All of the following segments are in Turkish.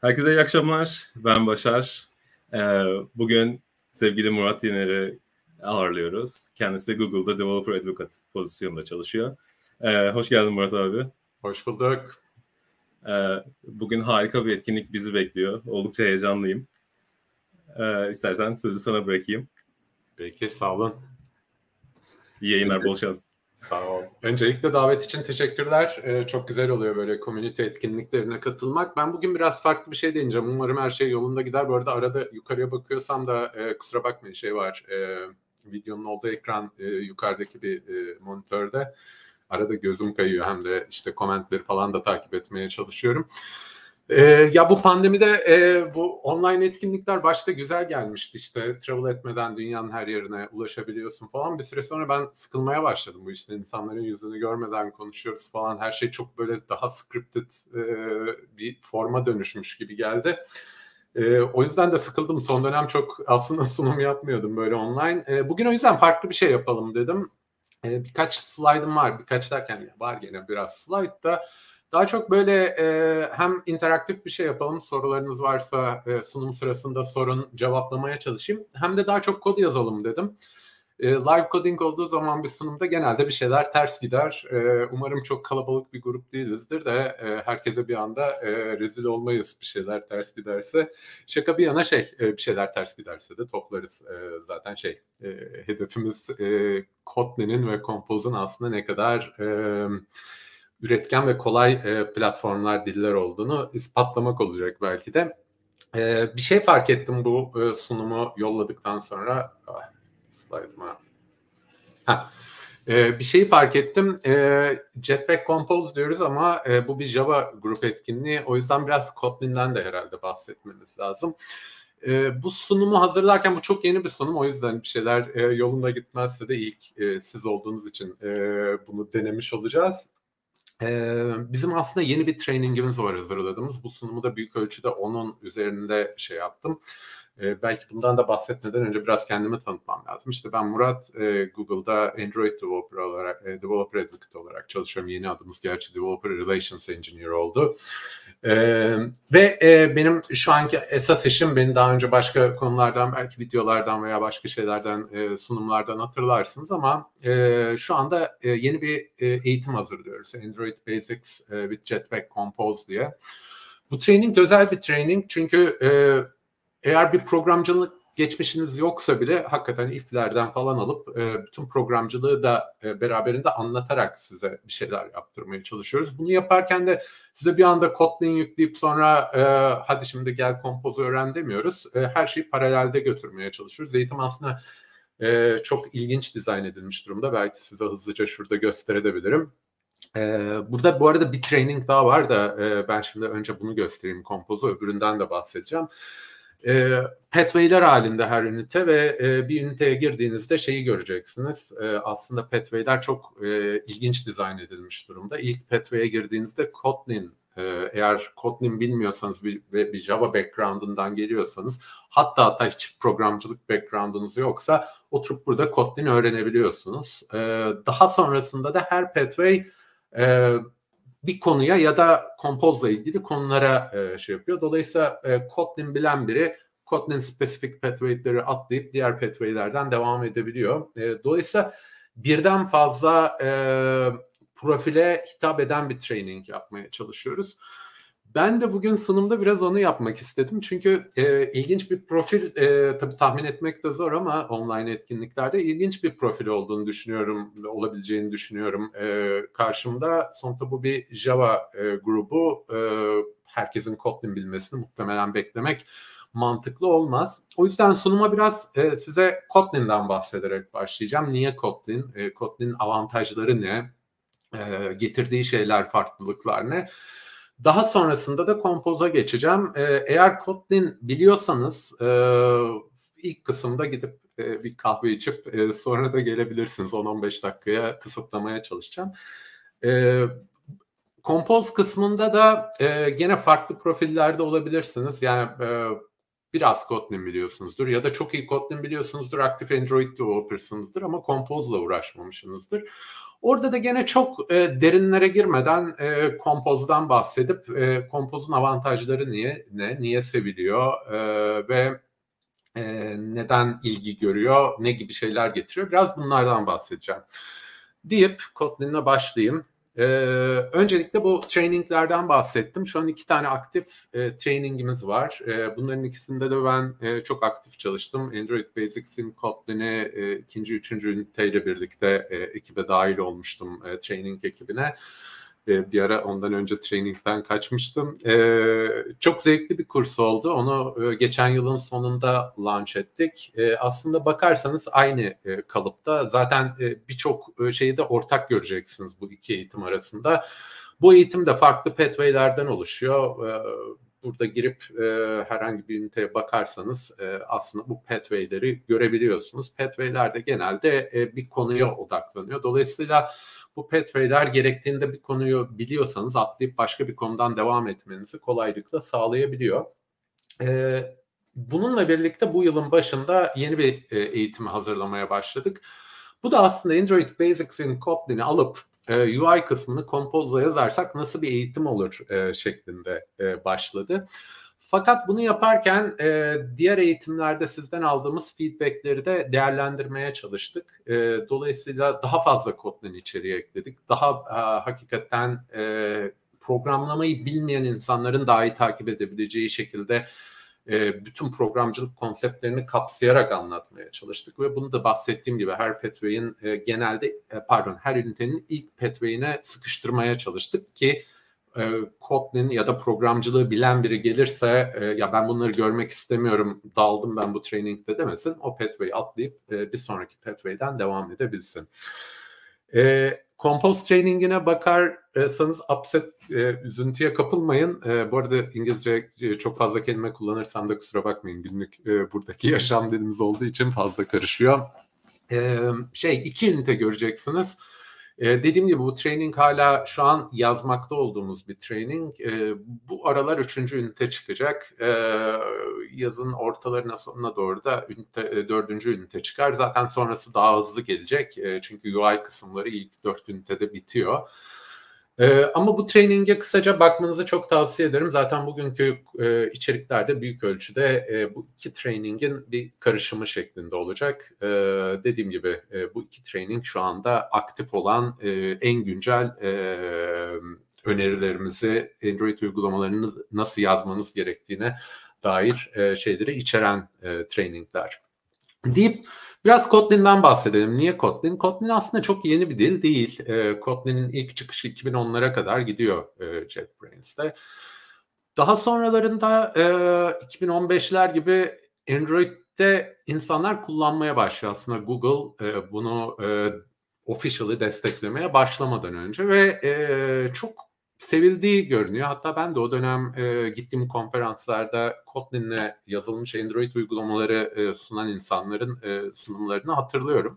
Herkese iyi akşamlar. Ben Başar. Bugün sevgili Murat Yener'i ağırlıyoruz. Kendisi Google'da Developer Advocate pozisyonunda çalışıyor. Hoş geldin Murat abi. Hoş bulduk. Bugün harika bir etkinlik bizi bekliyor. Oldukça heyecanlıyım. İstersen sözü sana bırakayım. Peki, sağ olun. İyi yayınlar, bol şans. Sağ ol. Öncelikle davet için teşekkürler. Çok güzel oluyor böyle community etkinliklerine katılmak. Ben bugün biraz farklı bir şey deneyeceğim. Umarım her şey yolunda gider. Bu arada arada yukarıya bakıyorsam da kusura bakmayın, şey var. Videonun olduğu ekran yukarıdaki bir monitörde. Arada gözüm kayıyor, hem de işte komentleri falan da takip etmeye çalışıyorum. Ya bu pandemide bu online etkinlikler başta güzel gelmişti, işte travel etmeden dünyanın her yerine ulaşabiliyorsun falan. Bir süre sonra ben sıkılmaya başladım bu işten, insanların yüzünü görmeden konuşuyoruz falan, her şey çok böyle daha scripted bir forma dönüşmüş gibi geldi. O yüzden de sıkıldım, son dönem çok aslında sunum yapmıyordum böyle online. Bugün o yüzden farklı bir şey yapalım dedim. Birkaç slaydım var, birkaç derken var gene biraz slide da. Daha çok böyle hem interaktif bir şey yapalım, sorularınız varsa sunum sırasında sorun, cevaplamaya çalışayım. Hem de daha çok kod yazalım dedim. Live coding olduğu zaman bir sunumda genelde bir şeyler ters gider. Umarım çok kalabalık bir grup değilizdir de herkese bir anda rezil olmayız bir şeyler ters giderse. Şaka bir yana bir şeyler ters giderse de toplarız. Zaten hedefimiz Kotlin'in ve Compose'un aslında ne kadar üretken ve kolay platformlar, diller olduğunu ispatlamak olacak belki de. Bir şey fark ettim bu sunumu yolladıktan sonra. Slide'ıma. Bir şeyi fark ettim. Jetpack Compose diyoruz ama bu bir Java grup etkinliği. O yüzden biraz Kotlin'den de herhalde bahsetmemiz lazım. Bu sunumu hazırlarken, bu çok yeni bir sunum, o yüzden bir şeyler yolunda gitmezse de ilk siz olduğunuz için bunu denemiş olacağız. Bizim aslında yeni bir trainingimiz var hazırladığımız. Bu sunumu da büyük ölçüde onun üzerinde yaptım. Belki bundan da bahsetmeden önce biraz kendimi tanıtmam lazım. İşte ben Murat, Google'da Android Developer olarak, Developer Advocate olarak çalışıyorum. Yeni adımız gerçi Developer Relations Engineer oldu. Ve benim şu anki esas işim, beni daha önce başka konulardan, belki videolardan veya başka şeylerden, sunumlardan hatırlarsınız ama şu anda yeni bir eğitim hazırlıyoruz. Android Basics with Jetpack Compose diye. Bu training özel bir training, çünkü eğer bir programcılık geçmişiniz yoksa bile hakikaten if'lerden falan alıp bütün programcılığı da beraberinde anlatarak size bir şeyler yaptırmaya çalışıyoruz. Bunu yaparken de size bir anda Kotlin yükleyip sonra hadi şimdi gel Compose'u öğren demiyoruz. Her şeyi paralelde götürmeye çalışıyoruz. Eğitim aslında çok ilginç dizayn edilmiş durumda. Belki size hızlıca şurada gösterebilirim. Burada bu arada bir training daha var da ben şimdi önce bunu göstereyim, Compose'u, öbüründen de bahsedeceğim. Pathway'ler halinde her ünite ve bir üniteye girdiğinizde şeyi göreceksiniz. Aslında pathway'ler çok ilginç dizayn edilmiş durumda. İlk pathway'e girdiğinizde Kotlin, eğer Kotlin bilmiyorsanız ve bir Java background'undan geliyorsanız, hatta hiç programcılık background'unuz yoksa oturup burada Kotlin öğrenebiliyorsunuz. Daha sonrasında da her pathway bir konuya ya da Compose'la ilgili konulara yapıyor. Dolayısıyla Kotlin bilen biri Kotlin spesifik pathway'leri atlayıp diğer pathway'lerden devam edebiliyor. Dolayısıyla birden fazla profile hitap eden bir training yapmaya çalışıyoruz. Ben de bugün sunumda biraz onu yapmak istedim. Çünkü ilginç bir profil, tabii tahmin etmek de zor ama online etkinliklerde ilginç bir profil olduğunu düşünüyorum, olabileceğini düşünüyorum karşımda. Sonuçta bu bir Java grubu. Herkesin Kotlin bilmesini muhtemelen beklemek mantıklı olmaz. O yüzden sunuma biraz size Kotlin'den bahsederek başlayacağım. Niye Kotlin? Kotlin'in avantajları ne? Getirdiği şeyler, farklılıklar ne? Daha sonrasında da Compose'a geçeceğim. Eğer Kotlin biliyorsanız ilk kısımda gidip bir kahve içip sonra da gelebilirsiniz. 10-15 dakikaya kısıtlamaya çalışacağım. Compose kısmında da gene farklı profillerde olabilirsiniz. Yani biraz Kotlin biliyorsunuzdur ya da çok iyi Kotlin biliyorsunuzdur, aktif Android developer'sınızdır ama Compose'la uğraşmamışsınızdır. Orada da gene çok derinlere girmeden Compose'dan bahsedip Compose'un avantajları niye seviliyor ve neden ilgi görüyor, ne gibi şeyler getiriyor, biraz bunlardan bahsedeceğim. Deyip Kotlin'le başlayayım. Öncelikle bu traininglerden bahsettim. Şu an 2 tane aktif trainingimiz var. Bunların ikisinde de ben çok aktif çalıştım. Android Basics'in Kotlin'i 2. 3. üniteyle birlikte ekibe dahil olmuştum, training ekibine. Bir ara ondan önce trainingden kaçmıştım. Çok zevkli bir kurs oldu. Onu geçen yılın sonunda launch ettik. Aslında bakarsanız aynı kalıpta. Zaten birçok şeyi de ortak göreceksiniz bu 2 eğitim arasında. Bu eğitim de farklı pathway'lerden oluşuyor. Burada girip herhangi bir üniteye bakarsanız aslında bu pathway'leri görebiliyorsunuz. Pathway'ler de genelde bir konuya odaklanıyor. Dolayısıyla bu pathway'ler gerektiğinde bir konuyu biliyorsanız atlayıp başka bir konudan devam etmenizi kolaylıkla sağlayabiliyor. Bununla birlikte bu yılın başında yeni bir eğitimi hazırlamaya başladık. Bu da aslında Android Basics'in Kotlin'i alıp UI kısmını Compose'la yazarsak nasıl bir eğitim olur şeklinde başladı. Fakat bunu yaparken diğer eğitimlerde sizden aldığımız feedbackleri de değerlendirmeye çalıştık. Dolayısıyla daha fazla Kotlin içeriği ekledik. Daha hakikaten programlamayı bilmeyen insanların daha iyi takip edebileceği şekilde bütün programcılık konseptlerini kapsayarak anlatmaya çalıştık ve bunu da bahsettiğim gibi her pathway'in her ünitenin ilk pathway'ine sıkıştırmaya çalıştık ki Kotlin ya da programcılığı bilen biri gelirse ya ben bunları görmek istemiyorum, daldım ben bu trainingde demesin. O pathway'i atlayıp bir sonraki pathway'den devam edebilsin. Compose trainingine bakarsanız üzüntüye kapılmayın. Bu arada İngilizce çok fazla kelime kullanırsam da kusura bakmayın. Günlük buradaki yaşam dilimiz olduğu için fazla karışıyor. 2 ünite göreceksiniz. Dediğim gibi bu training hala şu an yazmakta olduğumuz bir training. Bu aralar 3. ünite çıkacak. Yazın ortalarına sonuna doğru da 4. ünite çıkar. Zaten sonrası daha hızlı gelecek. Çünkü UI kısımları ilk 4 ünitede bitiyor. Ama bu training'e kısaca bakmanızı çok tavsiye ederim. Zaten bugünkü içeriklerde büyük ölçüde bu 2 training'in bir karışımı şeklinde olacak. Dediğim gibi bu 2 training şu anda aktif olan en güncel önerilerimizi, Android uygulamalarını nasıl yazmanız gerektiğine dair şeyleri içeren trainingler. Deyip biraz Kotlin'den bahsedelim. Niye Kotlin? Kotlin aslında çok yeni bir dil değil. Kotlin'in ilk çıkışı 2010'lara kadar gidiyor JetBrainz'de. Daha sonralarında 2015'ler gibi Android'de insanlar kullanmaya başlıyor. Aslında Google bunu officially desteklemeye başlamadan önce ve çok sevildiği görünüyor. Hatta ben de o dönem gittiğim konferanslarda Kotlin'le yazılmış Android uygulamaları sunan insanların sunumlarını hatırlıyorum.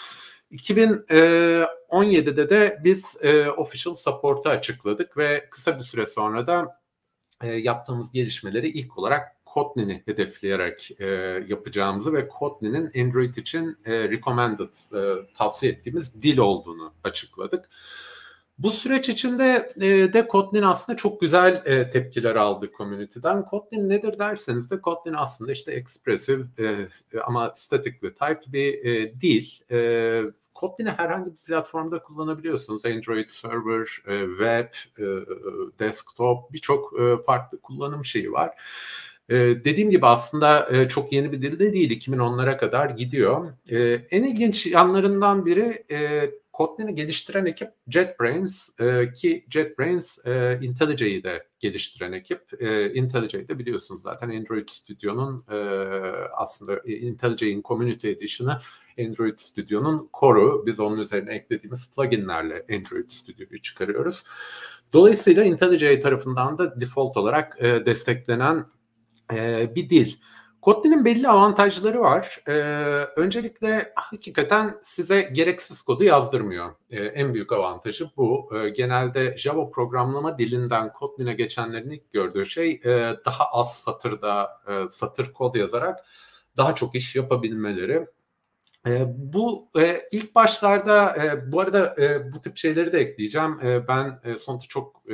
2017'de de biz official support'u açıkladık ve kısa bir süre sonra da yaptığımız gelişmeleri ilk olarak Kotlin'i hedefleyerek yapacağımızı ve Kotlin'in Android için recommended, tavsiye ettiğimiz dil olduğunu açıkladık. Bu süreç içinde de Kotlin aslında çok güzel tepkiler aldı community'den. Kotlin nedir derseniz de Kotlin aslında işte expressive ama statically typed bir dil. Kotlin'i herhangi bir platformda kullanabiliyorsunuz. Android server, web, desktop birçok farklı kullanım şeyi var. Dediğim gibi aslında çok yeni bir dil de değil. 2010'lara kadar gidiyor. En ilginç yanlarından biri Kotlin'i geliştiren ekip JetBrains ki JetBrains IntelliJ'yi de geliştiren ekip. IntelliJ de biliyorsunuz zaten Android Studio'nun aslında IntelliJ'in Community Edition'ı Android Studio'nun core'u. Biz onun üzerine eklediğimiz pluginlerle Android Studio'yu çıkarıyoruz. Dolayısıyla IntelliJ tarafından da default olarak desteklenen bir dil. Kotlin'in belli avantajları var. Öncelikle hakikaten size gereksiz kodu yazdırmıyor. En büyük avantajı bu. Genelde Java programlama dilinden Kotlin'e geçenlerin ilk gördüğü şey daha az satır kod yazarak daha çok iş yapabilmeleri. Bu ilk başlarda bu arada bu tip şeyleri de ekleyeceğim. Ben sonuçta çok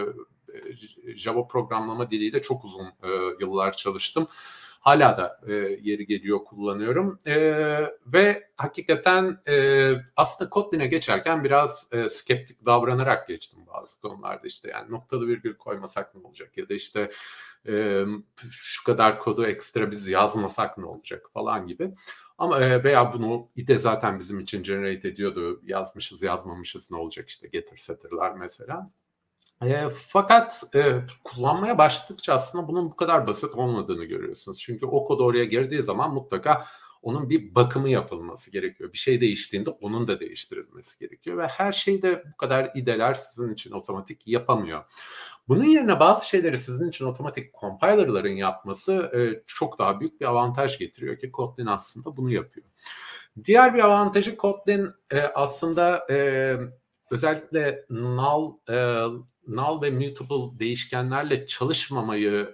Java programlama diliyle çok uzun yıllar çalıştım. Hala da yeri geliyor kullanıyorum. Ve hakikaten aslında Kotlin'e geçerken biraz skeptik davranarak geçtim bazı konularda. İşte yani noktalı virgül koymasak ne olacak ya da işte şu kadar kodu ekstra biz yazmasak ne olacak falan gibi. Ama veya bunu IDE zaten bizim için generate ediyordu. Yazmışız yazmamışız ne olacak işte getir setter'lar mesela. Fakat kullanmaya başladıkça aslında bunun bu kadar basit olmadığını görüyorsunuz. Çünkü o kod oraya girdiği zaman mutlaka onun bir bakımı yapılması gerekiyor. Bir şey değiştiğinde onun da değiştirilmesi gerekiyor. Ve her şeyi de bu kadar IDE'ler sizin için otomatik yapamıyor. Bunun yerine bazı şeyleri sizin için otomatik compiler'ların yapması çok daha büyük bir avantaj getiriyor ki Kotlin aslında bunu yapıyor. Diğer bir avantajı Kotlin aslında özellikle null ve mutable değişkenlerle çalışmamayı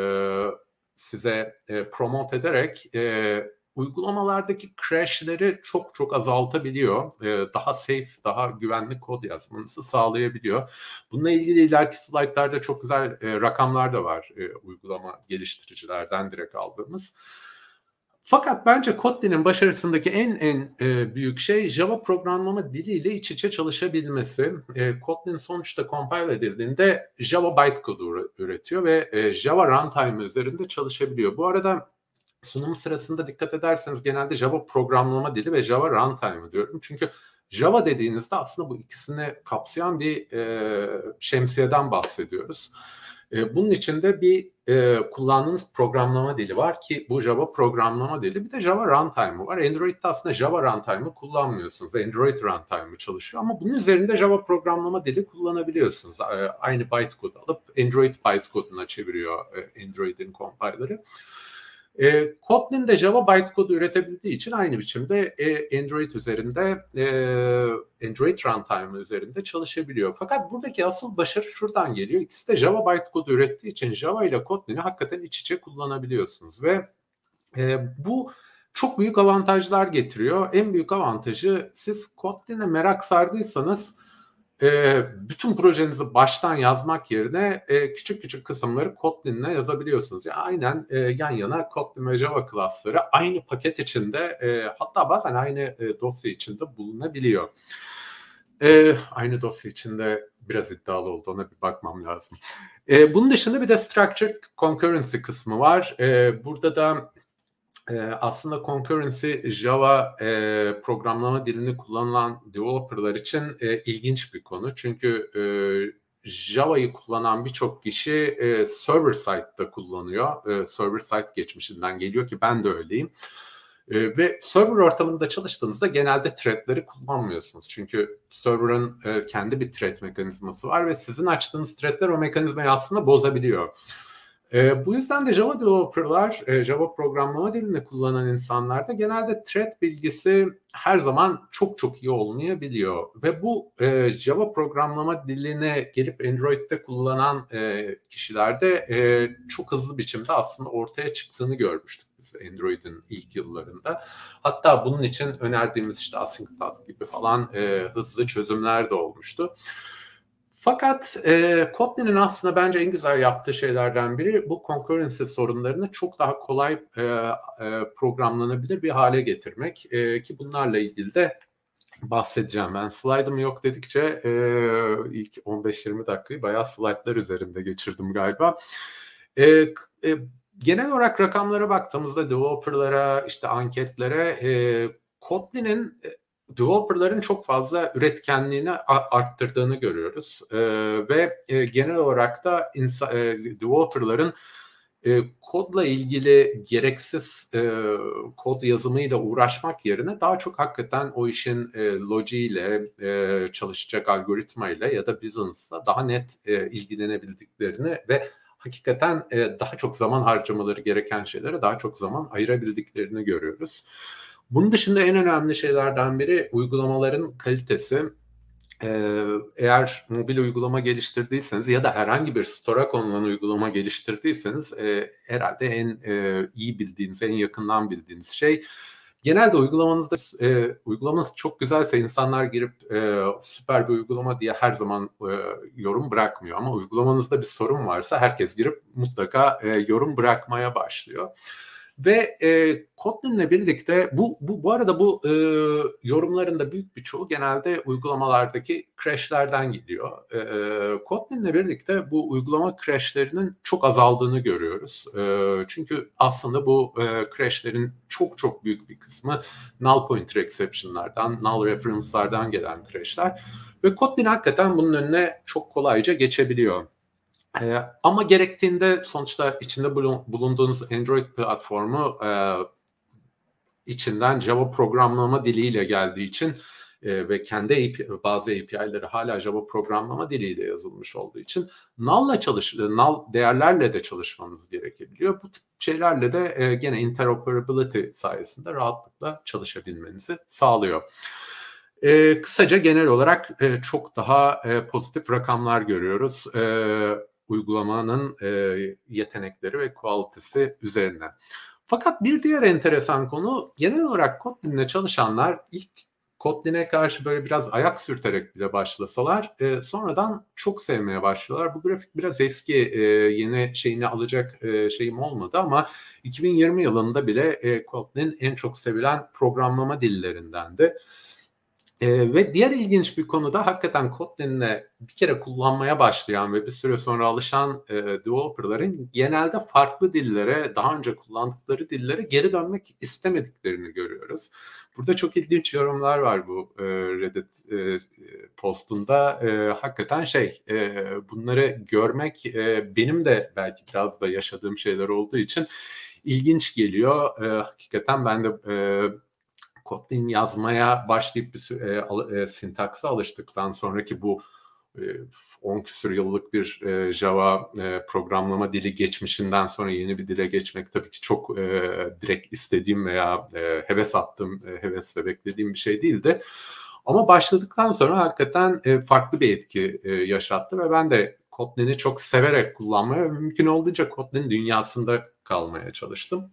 size promote ederek uygulamalardaki crash'leri çok çok azaltabiliyor. Daha safe, daha güvenli kod yazmanızı sağlayabiliyor. Bununla ilgili ileriki slaytlarda çok güzel rakamlar da var uygulama geliştiricilerden direkt aldığımız. Fakat bence Kotlin'in başarısındaki en büyük şey Java programlama diliyle iç içe çalışabilmesi. Kotlin sonuçta compile edildiğinde Java bytecode'u üretiyor ve Java runtime üzerinde çalışabiliyor. Bu arada sunum sırasında dikkat ederseniz genelde Java programlama dili ve Java runtime diyorum. Çünkü Java dediğinizde aslında bu ikisini kapsayan bir şemsiyeden bahsediyoruz. Bunun içinde bir kullandığınız programlama dili var ki bu Java programlama dili. Bir de Java runtime'ı var. Android'de aslında Java runtime'ı kullanmıyorsunuz. Android runtime'ı çalışıyor ama bunun üzerinde Java programlama dili kullanabiliyorsunuz. Aynı bytecode alıp Android bytecode'una çeviriyor Android'in compiler'ı. Kotlin de Java bytecode üretebildiği için aynı biçimde Android üzerinde Android runtime üzerinde çalışabiliyor. Fakat buradaki asıl başarı şuradan geliyor. İkisi de Java bytecode ürettiği için Java ile Kotlin'i hakikaten iç içe kullanabiliyorsunuz ve bu çok büyük avantajlar getiriyor. En büyük avantajı siz Kotlin'e merak sardıysanız bütün projenizi baştan yazmak yerine küçük küçük kısımları Kotlin'le yazabiliyorsunuz. Yani aynen yan yana Kotlin ve Java klasları aynı paket içinde hatta bazen aynı dosya içinde bulunabiliyor. Aynı dosya içinde biraz iddialı oldu. Ona bir bakmam lazım. Bunun dışında bir de Structured Concurrency kısmı var. Burada da aslında concurrency Java programlama dilini kullanılan developerlar için ilginç bir konu. Çünkü Java'yı kullanan birçok kişi server side'da kullanıyor. Server side geçmişinden geliyor ki ben de öyleyim. Ve server ortamında çalıştığınızda genelde threadleri kullanmıyorsunuz. Çünkü server'ın kendi bir thread mekanizması var ve sizin açtığınız threadler o mekanizmayı aslında bozabiliyor. Bu yüzden de Java developerlar, Java programlama dilini kullanan insanlarda genelde thread bilgisi her zaman çok çok iyi olmayabiliyor. Ve bu Java programlama diline gelip Android'de kullanan kişilerde çok hızlı biçimde aslında ortaya çıktığını görmüştük biz Android'in ilk yıllarında. Hatta bunun için önerdiğimiz işte async task gibi falan hızlı çözümler de olmuştu. Fakat Kotlin'in aslında bence en güzel yaptığı şeylerden biri bu concurrency sorunlarını çok daha kolay programlanabilir bir hale getirmek. Ki bunlarla ilgili de bahsedeceğim. Ben slide'ım yok dedikçe ilk 15-20 dakikayı bayağı slide'lar üzerinde geçirdim galiba. Genel olarak rakamlara baktığımızda developerlara, işte anketlere Kotlin'in developerların çok fazla üretkenliğini arttırdığını görüyoruz. Ve genel olarak da developerların kodla ilgili gereksiz kod yazımıyla uğraşmak yerine daha çok hakikaten o işin lojiğiyle, çalışacak algoritmayla ya da business'la daha net ilgilenebildiklerini ve hakikaten daha çok zaman harcamaları gereken şeylere daha çok zaman ayırabildiklerini görüyoruz. Bunun dışında en önemli şeylerden biri uygulamaların kalitesi. Eğer mobil uygulama geliştirdiyseniz ya da herhangi bir store'a konulan uygulama geliştirdiyseniz herhalde en iyi bildiğiniz, en yakından bildiğiniz şey genelde uygulamanız çok güzelse insanlar girip süper bir uygulama diye her zaman yorum bırakmıyor. Ama uygulamanızda bir sorun varsa herkes girip mutlaka yorum bırakmaya başlıyor. Ve Kotlin'le birlikte bu arada bu yorumların da büyük bir çoğu genelde uygulamalardaki crashlerden geliyor. Kotlin'le birlikte bu uygulama crashlerinin çok azaldığını görüyoruz. Çünkü aslında bu crashlerin çok büyük bir kısmı null pointer exception'lardan, null reference'lardan gelen crashler. Ve Kotlin hakikaten bunun önüne çok kolayca geçebiliyor. Ama gerektiğinde sonuçta içinde bulunduğunuz Android platformu içinden Java programlama diliyle geldiği için ve kendi bazı API'leri hala Java programlama diliyle yazılmış olduğu için null değerlerle de çalışmanız gerekebiliyor. Bu tip şeylerle de gene interoperability sayesinde rahatlıkla çalışabilmenizi sağlıyor. Kısaca genel olarak çok daha pozitif rakamlar görüyoruz uygulamanın yetenekleri ve kualitesi üzerine. Fakat bir diğer enteresan konu, genel olarak Kotlin'le çalışanlar ilk Kotlin'e karşı böyle biraz ayak sürterek bile başlasalar sonradan çok sevmeye başlıyorlar. Bu grafik biraz eski, yeni şeyini alacak şeyim olmadı ama 2020 yılında bile Kotlin en çok sevilen programlama dillerindendi. Ve diğer ilginç bir konu da hakikaten Kotlin'le bir kere kullanmaya başlayan ve bir süre sonra alışan developerların genelde farklı dillere, daha önce kullandıkları dillere geri dönmek istemediklerini görüyoruz. Burada çok ilginç yorumlar var bu Reddit postunda. Hakikaten bunları görmek benim de belki biraz da yaşadığım şeyler olduğu için ilginç geliyor. Hakikaten ben de Kotlin yazmaya başlayıp sintaksa alıştıktan sonraki bu 10 küsur yıllık bir Java programlama dili geçmişinden sonra yeni bir dile geçmek tabii ki çok direkt istediğim veya hevesle beklediğim bir şey değildi. Ama başladıktan sonra hakikaten farklı bir etki yaşattı ve ben de Kotlin'i çok severek kullanmaya ve mümkün olduğunca Kotlin dünyasında kalmaya çalıştım.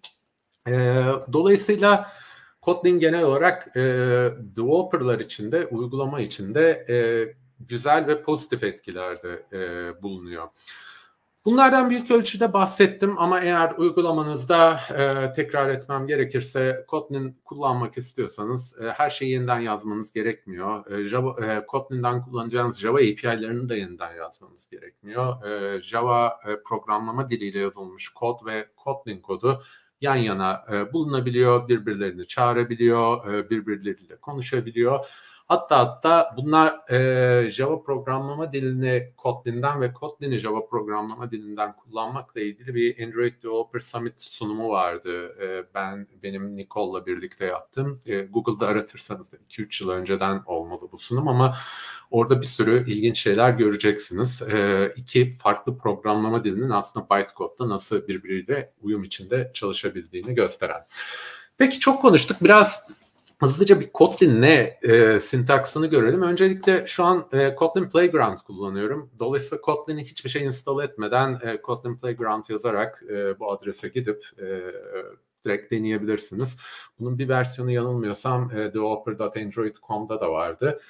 Dolayısıyla Kotlin genel olarak developerlar için de, uygulama için de güzel ve pozitif etkilerde bulunuyor. Bunlardan büyük ölçüde bahsettim ama eğer uygulamanızda tekrar etmem gerekirse Kotlin kullanmak istiyorsanız her şeyi yeniden yazmanız gerekmiyor. Kotlin'den kullanacağınız Java API'lerini de yeniden yazmanız gerekmiyor. Java programlama diliyle yazılmış kod ve Kotlin kodu yan yana bulunabiliyor, birbirlerini çağırabiliyor, birbirleriyle konuşabiliyor. Hatta bunlar Java programlama dilini Kotlin'den ve Kotlin'i Java programlama dilinden kullanmakla ilgili bir Android Developer Summit sunumu vardı. Benim Nicole'la birlikte yaptım. Google'da aratırsanız da 2-3 yıl önceden olmalı bu sunum ama orada bir sürü ilginç şeyler göreceksiniz. İki farklı programlama dilinin aslında bytecode'da nasıl birbiriyle uyum içinde çalışabildiğini gösteren. Peki çok konuştuk. Biraz hızlıca bir Kotlin'le sintaksını görelim. Öncelikle şu an Kotlin Playground kullanıyorum. Dolayısıyla Kotlin'i hiçbir şey install etmeden Kotlin Playground yazarak bu adrese gidip direkt deneyebilirsiniz. Bunun bir versiyonu yanılmıyorsam developer.android.com'da da vardı.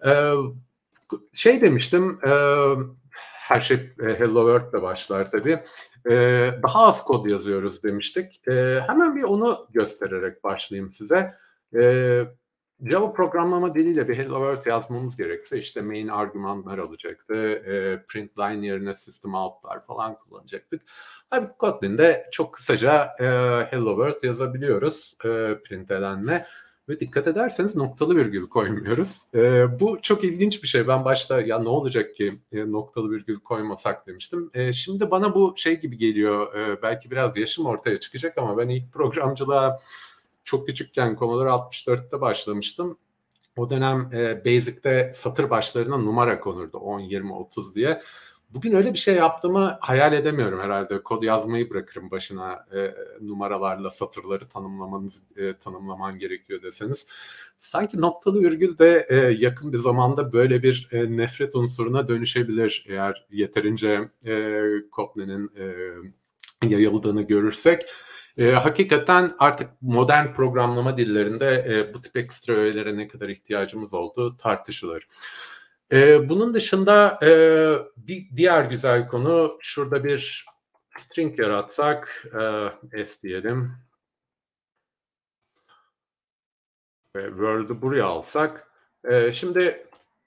Demiştim, her şey Hello World'le başlar tabii. Daha az kod yazıyoruz demiştik. Hemen bir onu göstererek başlayayım size. Java programlama diliyle bir Hello World yazmamız gerekse işte main argümanlar alacaktı. Print line yerine system out'lar falan kullanacaktık. Halbuki Kotlin'de çok kısaca Hello World yazabiliyoruz println'le. Ve dikkat ederseniz noktalı virgül koymuyoruz. Bu çok ilginç bir şey. Ben başta ya ne olacak ki noktalı virgül koymasak demiştim. Şimdi bana bu şey gibi geliyor. Belki biraz yaşım ortaya çıkacak ama ben ilk programcılığa çok küçükken Commodore 64'te başlamıştım. O dönem Basic'te satır başlarına numara konurdu. 10, 20, 30 diye. Bugün öyle bir şey yaptığımı hayal edemiyorum herhalde. Kod yazmayı bırakırım başına numaralarla satırları tanımlaman gerekiyor deseniz. Sanki noktalı virgül de yakın bir zamanda böyle bir nefret unsuruna dönüşebilir eğer yeterince Kotlin'in yayıldığını görürsek hakikaten artık modern programlama dillerinde bu tip ekstra öğelere ne kadar ihtiyacımız olduğu tartışılır. Bunun dışında bir diğer güzel konu, şurada bir string yaratsak, s diyelim ve world'u buraya alsak, şimdi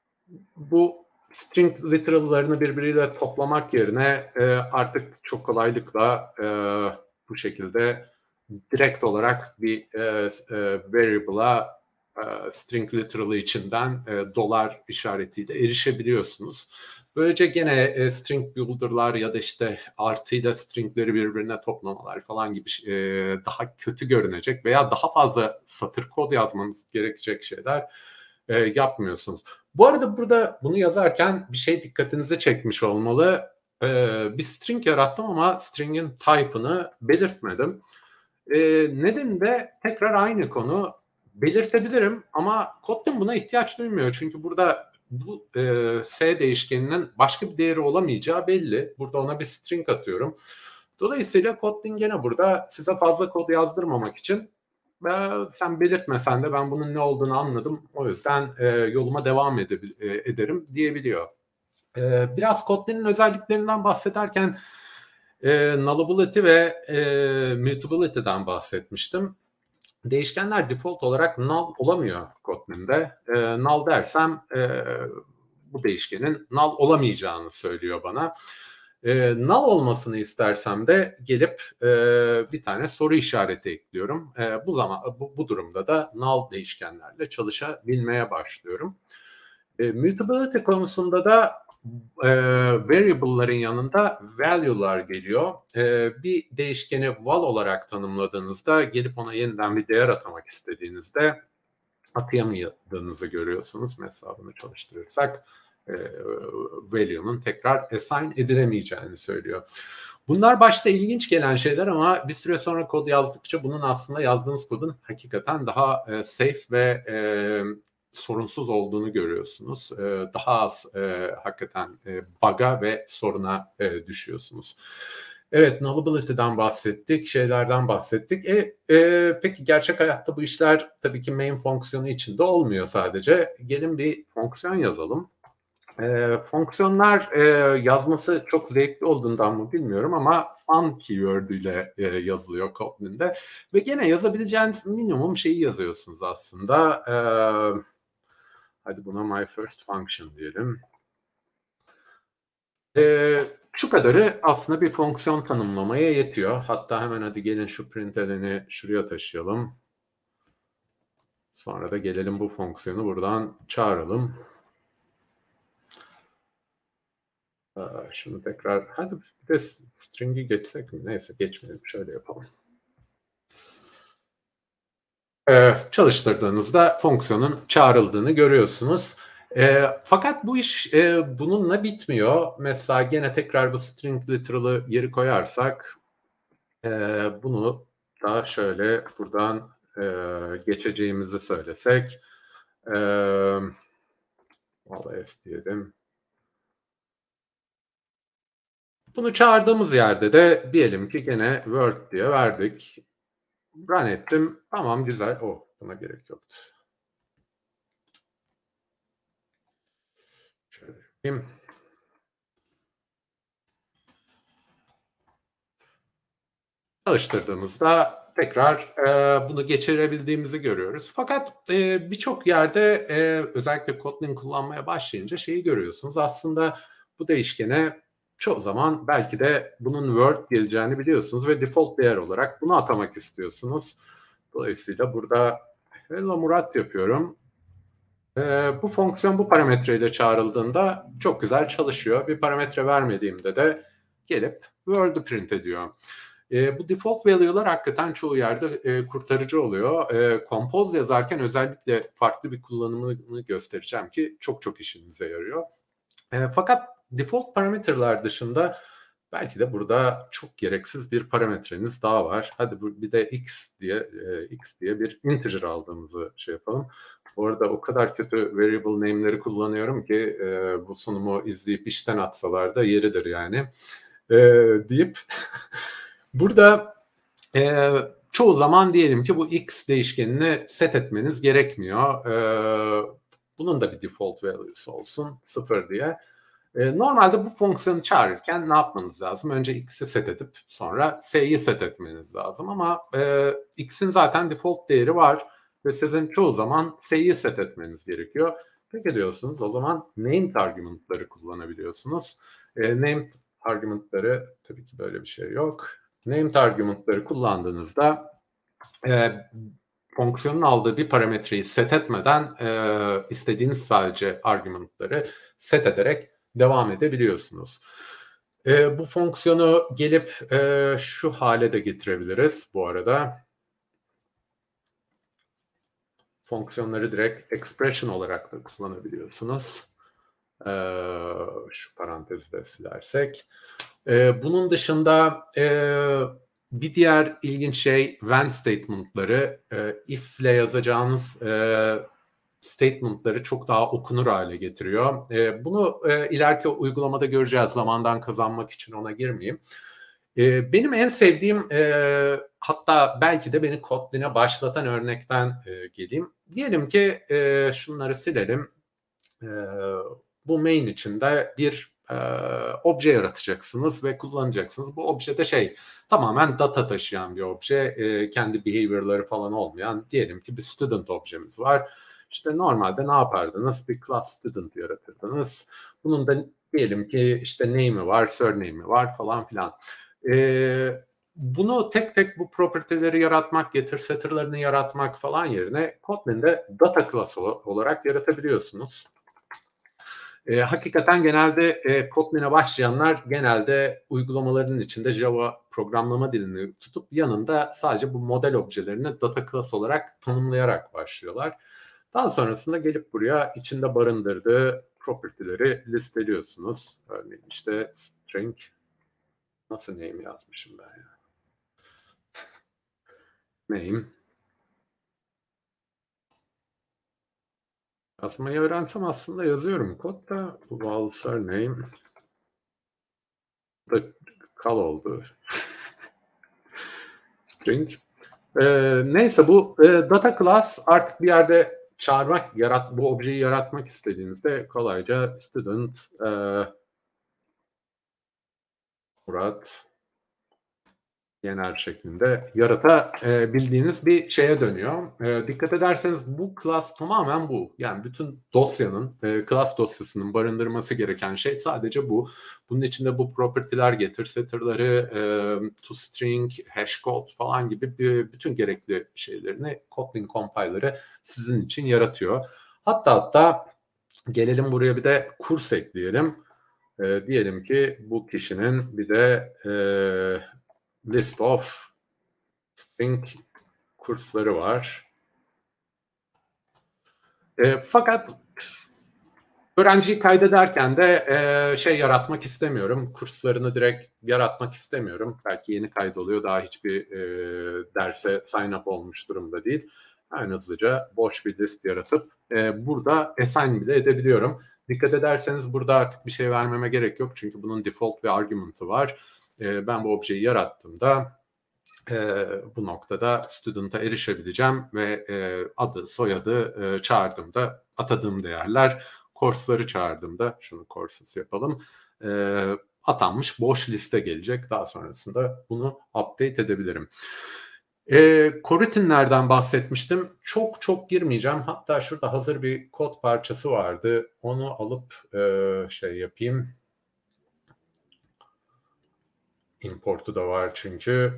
bu string literal'larını birbiriyle toplamak yerine artık çok kolaylıkla bu şekilde direkt olarak bir variable'a string literal'ı içinden dolar işaretiyle erişebiliyorsunuz. Böylece gene string builder'lar ya da işte artıyla stringleri birbirine toplamalar falan gibi daha kötü görünecek veya daha fazla satır kod yazmanız gerekecek şeyler yapmıyorsunuz. Bu arada burada bunu yazarken bir şey dikkatinizi çekmiş olmalı. Bir string yarattım ama string'in type'ını belirtmedim. Nedeni de tekrar aynı konu. Belirtebilirim ama Kotlin buna ihtiyaç duymuyor. Çünkü burada bu s değişkeninin başka bir değeri olamayacağı belli. Burada ona bir string atıyorum. Dolayısıyla Kotlin gene burada size fazla kod yazdırmamak için sen belirtmesen de ben bunun ne olduğunu anladım. O yüzden yoluma devam ederim diyebiliyor. Biraz Kotlin'in özelliklerinden bahsederken nullability ve mutability'den bahsetmiştim. Değişkenler default olarak null olamıyor Kotlin'de. Null dersem bu değişkenin null olamayacağını söylüyor bana. Null olmasını istersem de gelip bir tane soru işareti ekliyorum. Bu durumda da null değişkenlerle çalışabilmeye başlıyorum. Mutability konusunda da variable'ların yanında value'lar geliyor. Bir değişkeni val olarak tanımladığınızda gelip ona yeniden bir değer atamak istediğinizde atayamadığınızı görüyorsunuz. Mesela bunu çalıştırırsak value'nun tekrar assign edilemeyeceğini söylüyor. Bunlar başta ilginç gelen şeyler ama bir süre sonra kod yazdıkça bunun aslında yazdığınız kodun hakikaten daha safe ve sorunsuz olduğunu görüyorsunuz. Daha az hakikaten bug'a ve soruna düşüyorsunuz. Evet, nullability'den bahsettik, şeylerden bahsettik. Peki gerçek hayatta bu işler tabii ki main fonksiyonu içinde olmuyor sadece. Gelin bir fonksiyon yazalım. Fonksiyonlar yazması çok zevkli olduğundan mı bilmiyorum ama fun keyword ile yazılıyor Kotlin'de. Ve gene yazabileceğiniz minimum şeyi yazıyorsunuz aslında. Hadi buna my first function diyelim. Şu kadarı aslında bir fonksiyon tanımlamaya yetiyor. Hatta hemen hadi gelin şu println'i şuraya taşıyalım. Sonra da gelelim bu fonksiyonu buradan çağıralım. Şunu tekrar, hadi bir de string'i geçsek mi? Neyse geçmeyelim, şöyle yapalım. Çalıştırdığınızda fonksiyonun çağrıldığını görüyorsunuz. Fakat bu iş bununla bitmiyor. Mesela gene tekrar bu string literal'ı geri koyarsak bunu da şöyle buradan geçeceğimizi söylesek s diyelim. Bunu çağırdığımız yerde de diyelim ki gene Word diye verdik. Run ettim. Tamam, güzel. Buna gerek yoktu. Şöyle yapayım. Çalıştırdığımızda tekrar bunu geçirebildiğimizi görüyoruz. Fakat birçok yerde özellikle Kotlin kullanmaya başlayınca şeyi görüyorsunuz. Aslında bu değişkene çoğu zaman belki de bunun Word geleceğini biliyorsunuz ve default değer olarak bunu atamak istiyorsunuz. Dolayısıyla burada hello Murat yapıyorum. Bu fonksiyon bu parametreyle çağrıldığında çok güzel çalışıyor. Bir parametre vermediğimde de gelip Word'u print ediyor. Bu default value'lar hakikaten çoğu yerde kurtarıcı oluyor. Compose yazarken özellikle farklı bir kullanımını göstereceğim ki çok işinize yarıyor. Fakat default parametreler dışında belki de burada çok gereksiz bir parametreniz daha var. Hadi bir de x diye bir integer aldığımızı şey yapalım. Bu arada o kadar kötü variable name'leri kullanıyorum ki bu sunumu izleyip işten atsalar da yeridir yani. Deyip Burada çoğu zaman diyelim ki bu x değişkenini set etmeniz gerekmiyor. Bunun da bir default value'su olsun 0 diye. Normalde bu fonksiyonu çağırırken ne yapmanız lazım? Önce x'i set edip sonra s'yi set etmeniz lazım ama x'in zaten default değeri var ve sizin çoğu zaman s'yi set etmeniz gerekiyor. Peki diyorsunuz, o zaman named argument'ları kullanabiliyorsunuz. Named argument'ları, tabii ki böyle bir şey yok. Named argument'ları kullandığınızda fonksiyonun aldığı bir parametreyi set etmeden istediğiniz sadece argument'ları set ederek devam edebiliyorsunuz. Bu fonksiyonu gelip şu hale de getirebiliriz bu arada. Fonksiyonları direkt expression olarak da kullanabiliyorsunuz. Şu parantezi de silersek. Bunun dışında bir diğer ilginç şey when statement'ları. If ile yazacağınız statement'ları çok daha okunur hale getiriyor. Bunu ileriki uygulamada göreceğiz. Zamandan kazanmak için ona girmeyeyim. Benim en sevdiğim hatta belki de beni Kotlin'e başlatan örnekten geleyim. Diyelim ki şunları silelim. Bu main içinde bir obje yaratacaksınız ve kullanacaksınız. Bu obje de tamamen data taşıyan bir obje. Kendi behavior'ları falan olmayan, diyelim ki bir student objemiz var. İşte normalde ne yapardınız? Bir class student yaratırdınız. Bunun da diyelim ki işte name'i var, surname'i var falan filan. Bunu tek tek bu property'leri yaratmak, getir setter'larını yaratmak falan yerine Kotlin'de data class olarak yaratabiliyorsunuz. Hakikaten genelde Kotlin'e başlayanlar genelde uygulamalarının içinde Java programlama dilini tutup yanında sadece bu model objelerini data class olarak tanımlayarak başlıyorlar. Daha sonrasında gelip buraya içinde barındırdığı property'leri listeliyorsunuz. Örneğin işte string, nasıl name yazmışım ben ya? Name. Yazmayı öğrensem aslında yazıyorum kodda. Val surname. Da kal oldu. String. Neyse bu data class artık bir yerde çağırmak, bu objeyi yaratmak istediğinizde kolayca student Murat genel şeklinde yaratabildiğiniz bir şeye dönüyor. Dikkat ederseniz bu class tamamen bu. Yani bütün dosyanın, class dosyasının barındırması gereken şey sadece bu. Bunun içinde bu property'ler, getir setter'ları, toString, hashcode falan gibi bütün gerekli şeylerini Kotlin compiler'ı sizin için yaratıyor. Hatta gelelim buraya bir de kurs ekleyelim. Diyelim ki bu kişinin bir de list of string kursları var. Fakat öğrenciyi kaydederken de yaratmak istemiyorum. Kurslarını direkt yaratmak istemiyorum. Belki yeni kaydoluyor. Daha hiçbir derse sign up olmuş durumda değil. En hızlıca boş bir list yaratıp burada assign bile edebiliyorum. Dikkat ederseniz burada artık bir şey vermeme gerek yok. Çünkü bunun default bir argument'ı var. Ben bu objeyi yarattığımda bu noktada student'a erişebileceğim ve adı, soyadı çağırdığımda atadığım değerler, course'ları çağırdığımda, şunu courses yapalım, atanmış boş liste gelecek. Daha sonrasında bunu update edebilirim. Coroutines bahsetmiştim. Çok girmeyeceğim. Hatta şurada hazır bir kod parçası vardı. Onu alıp yapayım. Importu da var çünkü.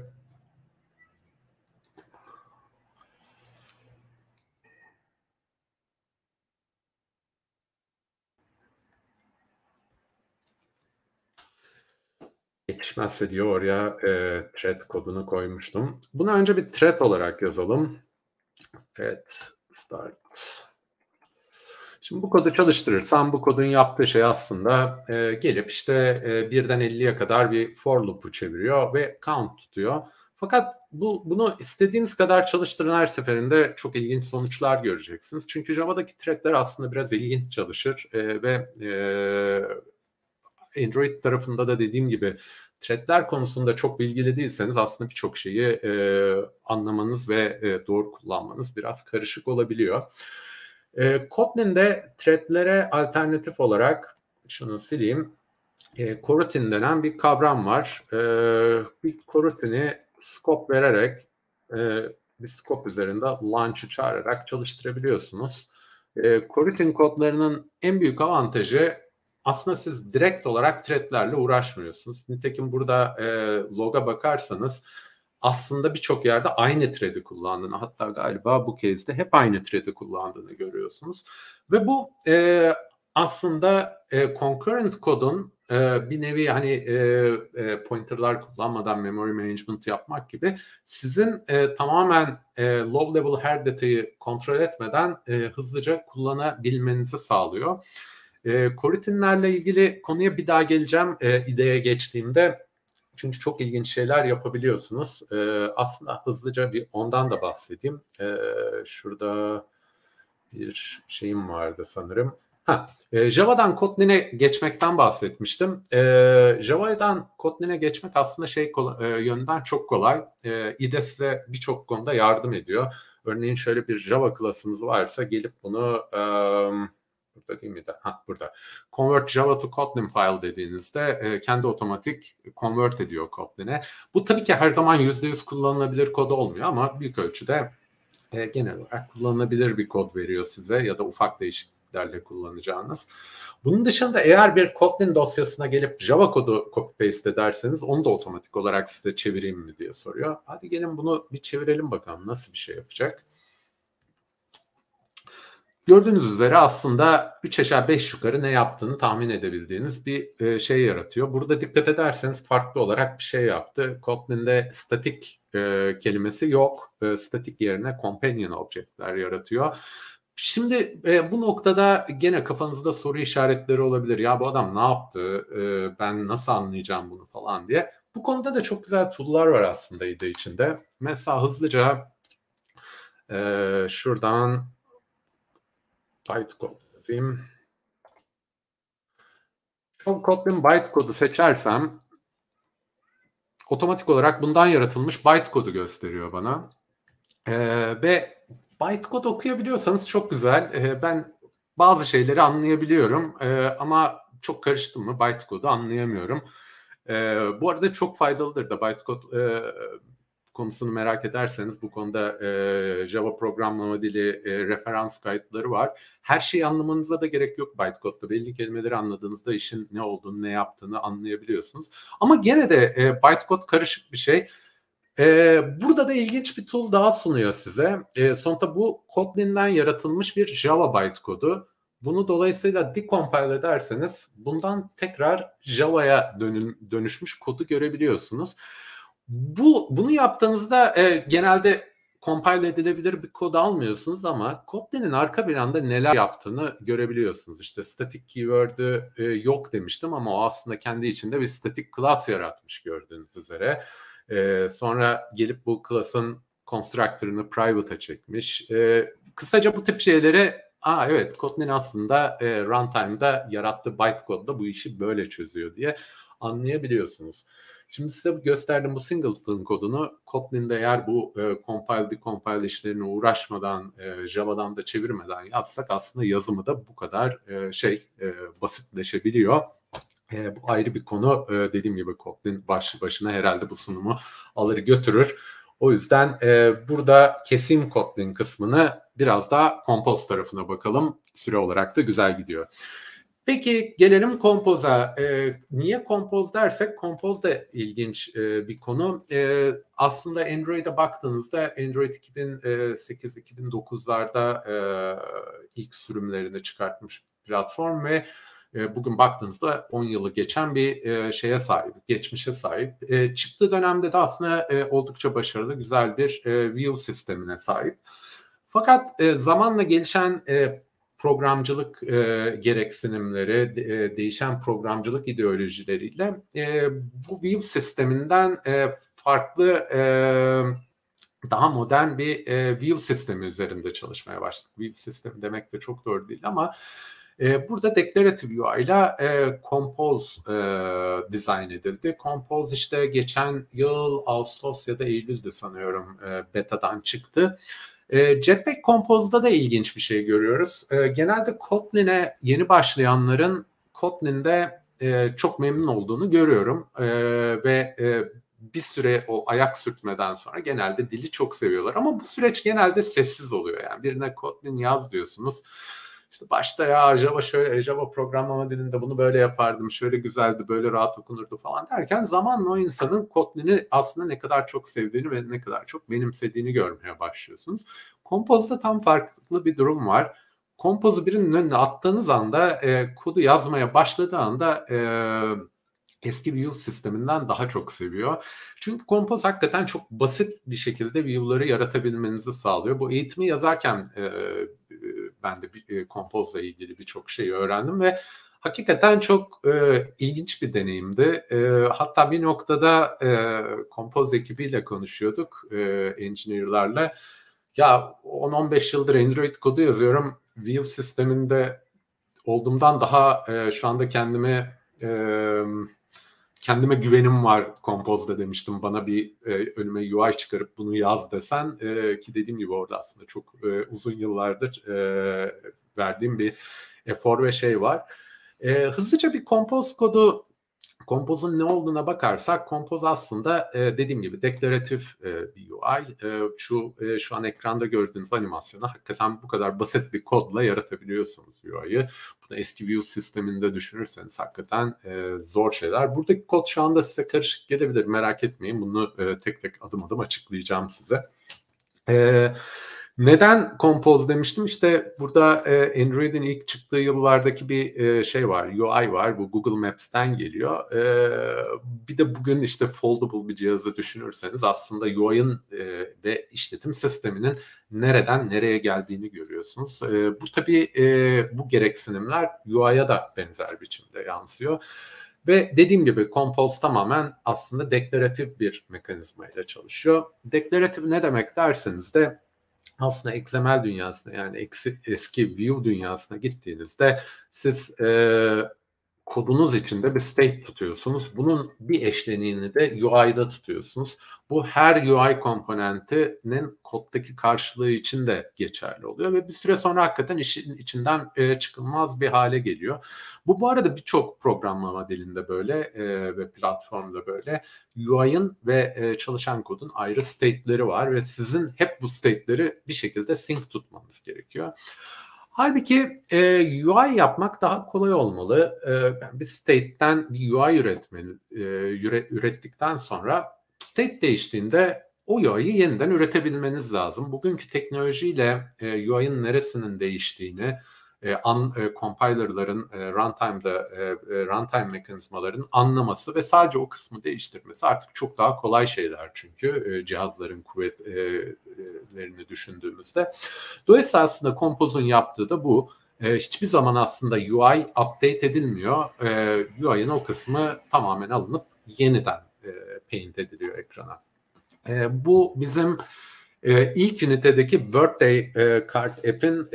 Yetişmezse diyor oraya thread kodunu koymuştum. Bunu önce bir thread olarak yazalım. Thread start. Şimdi bu kodu çalıştırırsam bu kodun yaptığı şey aslında gelip işte 1'den 50'ye kadar bir for loop'u çeviriyor ve count tutuyor. Fakat bunu istediğiniz kadar çalıştırın, her seferinde çok ilginç sonuçlar göreceksiniz. Çünkü Java'daki threadler aslında biraz ilginç çalışır ve Android tarafında da dediğim gibi threadler konusunda çok bilgili değilseniz aslında birçok şeyi anlamanız ve doğru kullanmanız biraz karışık olabiliyor. Kotlin'de threadlere alternatif olarak şunu sileyim. Coroutine denen bir kavram var. Bir coroutine'i scope vererek bir scope üzerinde launch'ı çağırarak çalıştırabiliyorsunuz. Coroutine kodlarının en büyük avantajı aslında siz direkt olarak threadlerle uğraşmıyorsunuz. Nitekim burada log'a bakarsanız aslında birçok yerde aynı thread'i kullandığını, hatta galiba bu case'de hep aynı thread'i kullandığını görüyorsunuz. Ve bu aslında concurrent kodun bir nevi hani pointerlar kullanmadan memory management yapmak gibi sizin tamamen low level her detayı kontrol etmeden hızlıca kullanabilmenizi sağlıyor. Coroutine'lerle ilgili konuya bir daha geleceğim ideye geçtiğimde. Çünkü çok ilginç şeyler yapabiliyorsunuz. Aslında hızlıca bir ondan da bahsedeyim. Şurada bir şeyim vardı sanırım. Java'dan Kotlin'e geçmekten bahsetmiştim. Java'dan Kotlin'e geçmek aslında yönden çok kolay. IDE size birçok konuda yardım ediyor. Örneğin şöyle bir Java klasınız varsa gelip bunu burada değil miydi? Burada. Convert Java to Kotlin file dediğinizde kendi otomatik convert ediyor Kotlin'e. Bu tabii ki her zaman %100 kullanılabilir kod olmuyor ama büyük ölçüde genel olarak kullanılabilir bir kod veriyor size ya da ufak değişikliklerle kullanacağınız. Bunun dışında eğer bir Kotlin dosyasına gelip Java kodu copy paste ederseniz onu da otomatik olarak size çevireyim mi diye soruyor. Hadi gelin bunu bir çevirelim bakalım nasıl bir şey yapacak. Gördüğünüz üzere aslında 3 aşağı 5 yukarı ne yaptığını tahmin edebildiğiniz bir şey yaratıyor. Burada dikkat ederseniz farklı olarak bir şey yaptı. Kotlin'de static kelimesi yok. Static yerine companion object'ler yaratıyor. Şimdi bu noktada gene kafanızda soru işaretleri olabilir. Ya bu adam ne yaptı? Ben nasıl anlayacağım bunu falan diye. Bu konuda da çok güzel tool'lar var aslında IDE içinde. Mesela hızlıca şuradan bytecode yazayım. Kotlin bytecode'u seçersem otomatik olarak bundan yaratılmış bytecode'u gösteriyor bana. Ve bytecode okuyabiliyorsanız çok güzel. Ben bazı şeyleri anlayabiliyorum ama çok karıştım mı bytecode'u anlayamıyorum. Bu arada çok faydalıdır da bytecode konusunu merak ederseniz bu konuda Java programlama dili referans kayıtları var. Her şeyi anlamanıza da gerek yok bytecode'da. Belli kelimeleri anladığınızda işin ne olduğunu, ne yaptığını anlayabiliyorsunuz. Ama gene de bytecode karışık bir şey. Burada da ilginç bir tool daha sunuyor size. Sonuçta bu Kotlin'den yaratılmış bir Java bytecode'u. Bunu dolayısıyla decompile ederseniz bundan tekrar Java'ya dönüşmüş kodu görebiliyorsunuz. Bunu yaptığınızda genelde compile edilebilir bir kod almıyorsunuz ama Kotlin'in arka planda neler yaptığını görebiliyorsunuz. İşte static keyword'ü yok demiştim ama o aslında kendi içinde bir static class yaratmış gördüğünüz üzere. Sonra gelip bu class'ın constructor'ını private'a çekmiş. Kısaca bu tip şeyleri evet Kotlin aslında runtime'da yarattığı bytecode'da bu işi böyle çözüyor diye anlayabiliyorsunuz. Şimdi size gösterdiğim bu singleton kodunu Kotlin'de eğer bu compile decompile işlerine uğraşmadan Java'dan da çevirmeden yazsak aslında yazımı da bu kadar basitleşebiliyor. Bu ayrı bir konu. Dediğim gibi Kotlin başlı başına herhalde bu sunumu alır götürür. O yüzden burada keseyim Kotlin kısmını, biraz daha Compose tarafına bakalım. Süre olarak da güzel gidiyor. Peki gelelim Compose'a. Niye Compose dersek, Compose da ilginç bir konu. Aslında Android'e baktığınızda Android 2008-2009'larda ilk sürümlerini çıkartmış platform ve bugün baktığınızda 10 yılı geçen bir geçmişe sahip. Çıktığı dönemde de aslında oldukça başarılı, güzel bir view sistemine sahip. Fakat zamanla gelişen programcılık gereksinimleri, değişen programcılık ideolojileriyle bu view sisteminden farklı daha modern bir view sistemi üzerinde çalışmaya başladık. View sistemi demek de çok doğru değil ama Burada Declarative UI ile Compose dizayn edildi. Compose işte geçen yıl Ağustos ya da Eylül'dü sanıyorum betadan çıktı. Jetpack Compose'da da ilginç bir şey görüyoruz. Genelde Kotlin'e yeni başlayanların Kotlin'de çok memnun olduğunu görüyorum. Ve bir süre o ayak sürtmeden sonra genelde dili çok seviyorlar. Ama bu süreç genelde sessiz oluyor. Yani birine Kotlin yaz diyorsunuz. İşte başta ya Java şöyle, Java programlama dilinde bunu böyle yapardım, şöyle güzeldi, böyle rahat okunurdu falan derken zamanla o insanın Kotlin'i aslında ne kadar çok sevdiğini ve ne kadar çok benimsediğini görmeye başlıyorsunuz. Compose'da tam farklı bir durum var. Compose'u birinin önüne attığınız anda kodu yazmaya başladığı anda eski view sisteminden daha çok seviyor. Çünkü Compose hakikaten çok basit bir şekilde view'ları yaratabilmenizi sağlıyor. Bu eğitimi yazarken ben de Compose ile ilgili birçok şey öğrendim ve hakikaten çok ilginç bir deneyimdi. Hatta bir noktada Compose ekibiyle konuşuyorduk, engineer'larla. Ya 10-15 yıldır Android kodu yazıyorum. View sisteminde olduğumdan daha şu anda kendime güvenim var Compose'da demiştim. Bana bir önüme UI çıkarıp bunu yaz desen ki dediğim gibi orada aslında çok uzun yıllardır verdiğim bir efor ve şey var. Hızlıca bir Compose kodu, Compose'un ne olduğuna bakarsak Compose aslında dediğim gibi deklaratif bir UI. Şu an ekranda gördüğünüz animasyonu hakikaten bu kadar basit bir kodla yaratabiliyorsunuz UI'yı. Bunu eski view sisteminde düşünürseniz hakikaten zor şeyler. Buradaki kod şu anda size karışık gelebilir. Merak etmeyin. Bunu tek tek adım adım açıklayacağım size. Neden Compose demiştim? İşte burada Android'in ilk çıktığı yıllardaki bir şey var, UI var. Bu Google Maps'ten geliyor. Bir de bugün işte foldable bir cihazı düşünürseniz aslında UI'ın ve işletim sisteminin nereden nereye geldiğini görüyorsunuz. Bu tabii bu gereksinimler UI'ya da benzer biçimde yansıyor. Ve dediğim gibi Compose tamamen aslında deklaratif bir mekanizmayla çalışıyor. Deklaratif ne demek derseniz de aslında XML dünyasına yani eski Vue dünyasına gittiğinizde siz kodunuz içinde bir state tutuyorsunuz. Bunun bir eşleniğini de UI'da tutuyorsunuz. Bu her UI komponentinin koddaki karşılığı için de geçerli oluyor ve bir süre sonra hakikaten işin içinden çıkılmaz bir hale geliyor. Bu arada birçok programlama dilinde böyle ve platformda böyle UI'ın ve çalışan kodun ayrı state'leri var ve sizin hep bu state'leri bir şekilde sync tutmanız gerekiyor. Halbuki UI yapmak daha kolay olmalı. Bir state'ten bir UI ürettikten sonra state değiştiğinde o UI'yi yeniden üretebilmeniz lazım. Bugünkü teknolojiyle UI'nin neresinin değiştiğini, compiler'ların runtime mekanizmaların anlaması ve sadece o kısmı değiştirmesi artık çok daha kolay şeyler çünkü cihazların kuvvetlerini düşündüğümüzde. Dolayısıyla aslında Compose'un yaptığı da bu. Hiçbir zaman aslında UI update edilmiyor. UI'nin o kısmı tamamen alınıp yeniden paint ediliyor ekrana. Bu bizim ilk ünitedeki Birthday Card App'in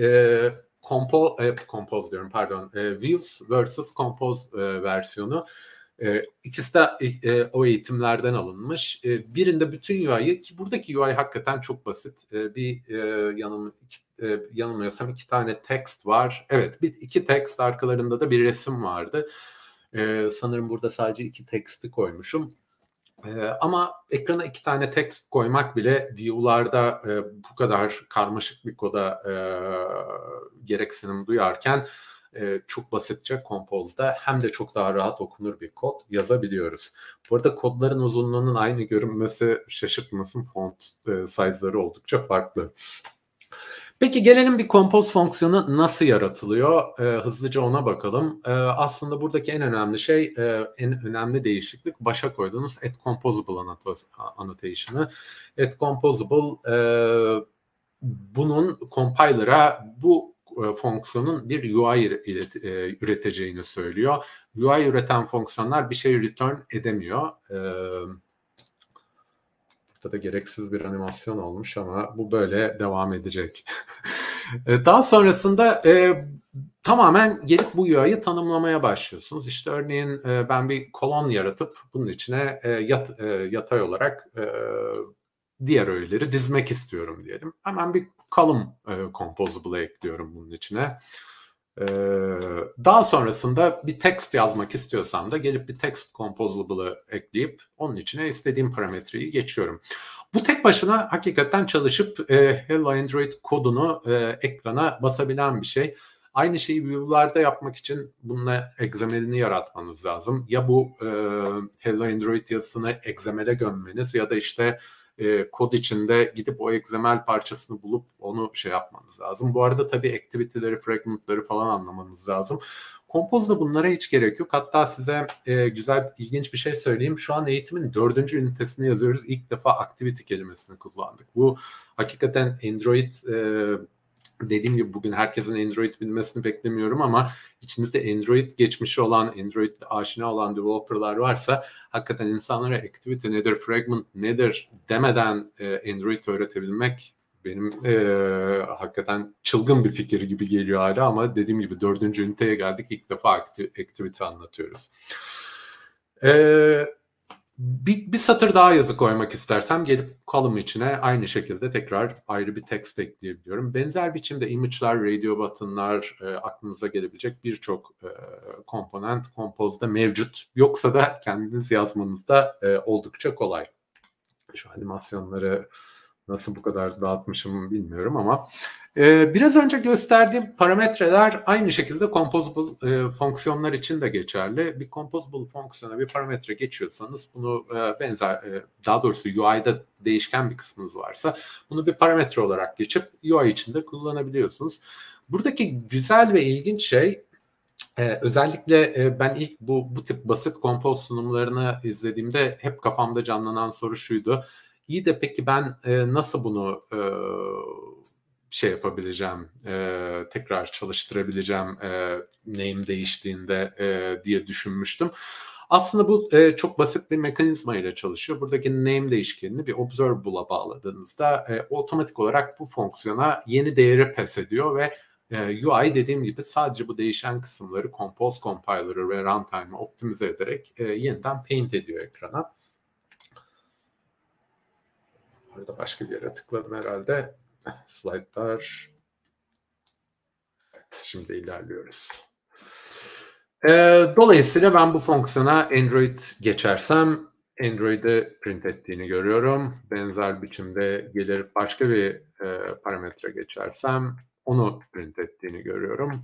Compose diyorum pardon. Views vs. Compose versiyonu. İkisi de o eğitimlerden alınmış. Birinde bütün UI'yi ki buradaki UI hakikaten çok basit. Yanılmıyorsam 2 tane text var. Evet, iki text arkalarında da bir resim vardı. Sanırım burada sadece 2 text'i koymuşum. Ama ekrana 2 tane text koymak bile view'larda bu kadar karmaşık bir koda gereksinim duyarken çok basitçe Compose'da hem de çok daha rahat okunur bir kod yazabiliyoruz. Bu arada kodların uzunluğunun aynı görünmesi şaşırtmasın, font size'ları oldukça farklı. Peki gelelim bir Compose fonksiyonu nasıl yaratılıyor? Hızlıca ona bakalım. Aslında buradaki en önemli şey, en önemli değişiklik başa koyduğunuz @composable annotation'ı. @composable bunun compiler'a bu fonksiyonun bir UI üreteceğini söylüyor. UI üreten fonksiyonlar bir şey return edemiyor. Burada da gereksiz bir animasyon olmuş ama bu böyle devam edecek. Daha sonrasında tamamen gelip bu UI'yi tanımlamaya başlıyorsunuz. İşte örneğin ben bir kolon yaratıp bunun içine yatay olarak diğer öğeleri dizmek istiyorum diyelim. Hemen bir column composable'ı ekliyorum bunun içine. Daha sonrasında bir text yazmak istiyorsam da gelip bir text composable'ı ekleyip onun içine istediğim parametreyi geçiyorum. Bu tek başına hakikaten çalışıp Hello Android kodunu ekrana basabilen bir şey. Aynı şeyi view'larda yapmak için bununla XML'ini yaratmanız lazım. Ya bu Hello Android yazısını XML'e gömmeniz ya da işte kod içinde gidip o XML parçasını bulup onu şey yapmanız lazım. Bu arada tabii activity'leri, fragment'ları falan anlamanız lazım. Compose'da bunlara hiç gerek yok. Hatta size güzel, ilginç bir şey söyleyeyim. Şu an eğitimin 4. ünitesini yazıyoruz. İlk defa activity kelimesini kullandık. Bu hakikaten Android dediğim gibi bugün herkesin Android bilmesini beklemiyorum ama içinizde Android geçmişi olan, Android'de aşina olan developerlar varsa hakikaten insanlara activity nedir, fragment nedir demeden Android öğretebilmek benim hakikaten çılgın bir fikir gibi geliyor hala ama dediğim gibi 4. üniteye geldik. İlk defa activity anlatıyoruz. Bir satır daha yazı koymak istersem gelip column içine aynı şekilde tekrar ayrı bir text ekleyebiliyorum. Benzer biçimde image'lar, radio button'lar, aklınıza gelebilecek birçok komponent Compose'da mevcut. Yoksa da kendiniz yazmanızda oldukça kolay. Şu animasyonları nasıl bu kadar dağıtmışım bilmiyorum ama biraz önce gösterdiğim parametreler aynı şekilde composable fonksiyonlar için de geçerli. Bir composable fonksiyona bir parametre geçiyorsanız bunu benzer, daha doğrusu UI'da değişken bir kısmınız varsa bunu bir parametre olarak geçip UI içinde kullanabiliyorsunuz. Buradaki güzel ve ilginç şey özellikle ben ilk bu tip basit compose sunumlarını izlediğimde hep kafamda canlanan soru şuydu. İyi de peki ben nasıl bunu şey yapabileceğim, tekrar çalıştırabileceğim name değiştiğinde diye düşünmüştüm. Aslında bu çok basit bir mekanizma ile çalışıyor. Buradaki name değişkenini bir observable'a bağladığınızda otomatik olarak bu fonksiyona yeni değeri pass ediyor ve UI dediğim gibi sadece bu değişen kısımları Compose Compiler'ı ve Runtime'ı optimize ederek yeniden paint ediyor ekrana. Orada başka bir yere tıkladım herhalde. Slide'lar. Evet, şimdi ilerliyoruz. Dolayısıyla ben bu fonksiyona Android geçersem Android'i print ettiğini görüyorum. Benzer biçimde gelir başka bir parametre geçersem onu print ettiğini görüyorum.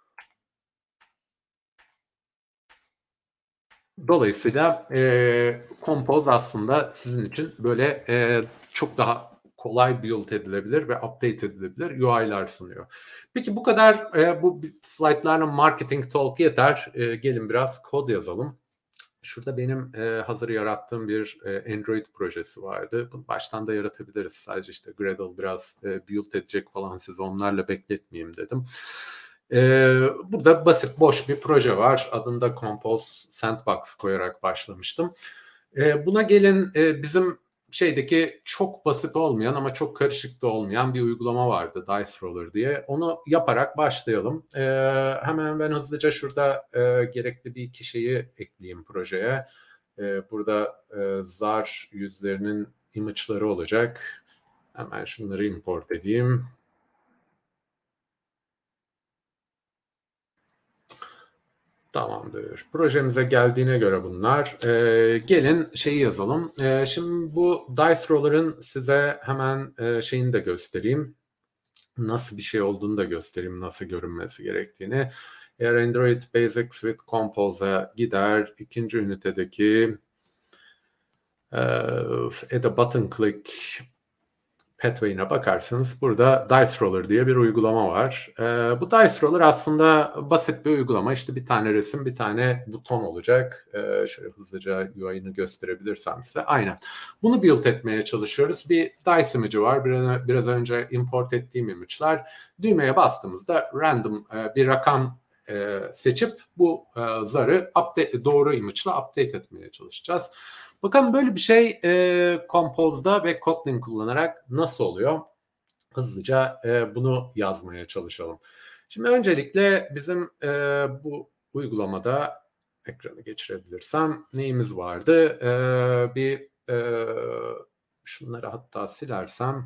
Dolayısıyla Compose aslında sizin için böyle çok daha kolay build edilebilir ve update edilebilir UI'lar sunuyor. Peki bu kadar bu slaytlarla marketing talk yeter. Gelin biraz kod yazalım. Şurada benim hazır yarattığım bir Android projesi vardı. Bunu baştan da yaratabiliriz. Sadece işte Gradle biraz build edecek falan, sizi onlarla bekletmeyeyim dedim. Burada basit boş bir proje var. Adında Compose Sandbox koyarak başlamıştım. Buna gelin bizim şeydeki çok basit olmayan ama çok karışık da olmayan bir uygulama vardı, Dice Roller diye. Onu yaparak başlayalım. Hemen ben hızlıca şurada gerekli bir iki şeyi ekleyeyim projeye. Burada zar yüzlerinin image'ları olacak. Hemen şunları import edeyim. Tamamdır. Projemize geldiğine göre bunlar. Gelin şeyi yazalım. Şimdi bu Dice Roller'ın size hemen şeyini de göstereyim. Nasıl bir şey olduğunu da göstereyim. Nasıl görünmesi gerektiğini. Eğer Android Basics with Compose'a gider, ikinci ünitedeki add a button click pathway'ine bakarsanız burada Dice Roller diye bir uygulama var. Bu Dice Roller aslında basit bir uygulama. İşte bir tane resim, bir tane buton olacak. Şöyle hızlıca UI'ını gösterebilirsem size. Aynen. Bunu build etmeye çalışıyoruz. Bir Dice image'ı var. Biraz önce import ettiğim image'lar. Düğmeye bastığımızda random bir rakam seçip bu zarı doğru image'la update etmeye çalışacağız. Bakalım böyle bir şey Compose'da ve Kotlin kullanarak nasıl oluyor? hızlıca bunu yazmaya çalışalım. Şimdi öncelikle bizim bu uygulamada ekranı geçirebilirsem neyimiz vardı? Şunları hatta silersem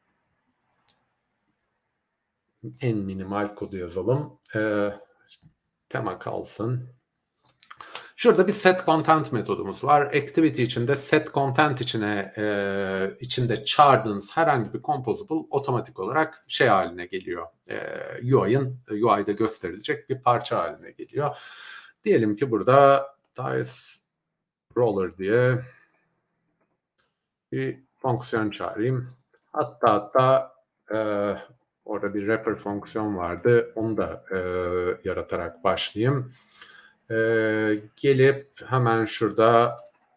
en minimal kodu yazalım. Tema kalsın. Şurada bir set content metodumuz var. Activity içinde set content içinde çağırdığınız herhangi bir composable otomatik olarak şey haline geliyor. UI'de gösterilecek bir parça haline geliyor. Diyelim ki burada dice roller diye bir fonksiyon çağırayım. Hatta orada bir wrapper fonksiyon vardı. Onu da yaratarak başlayayım. Gelip hemen şurada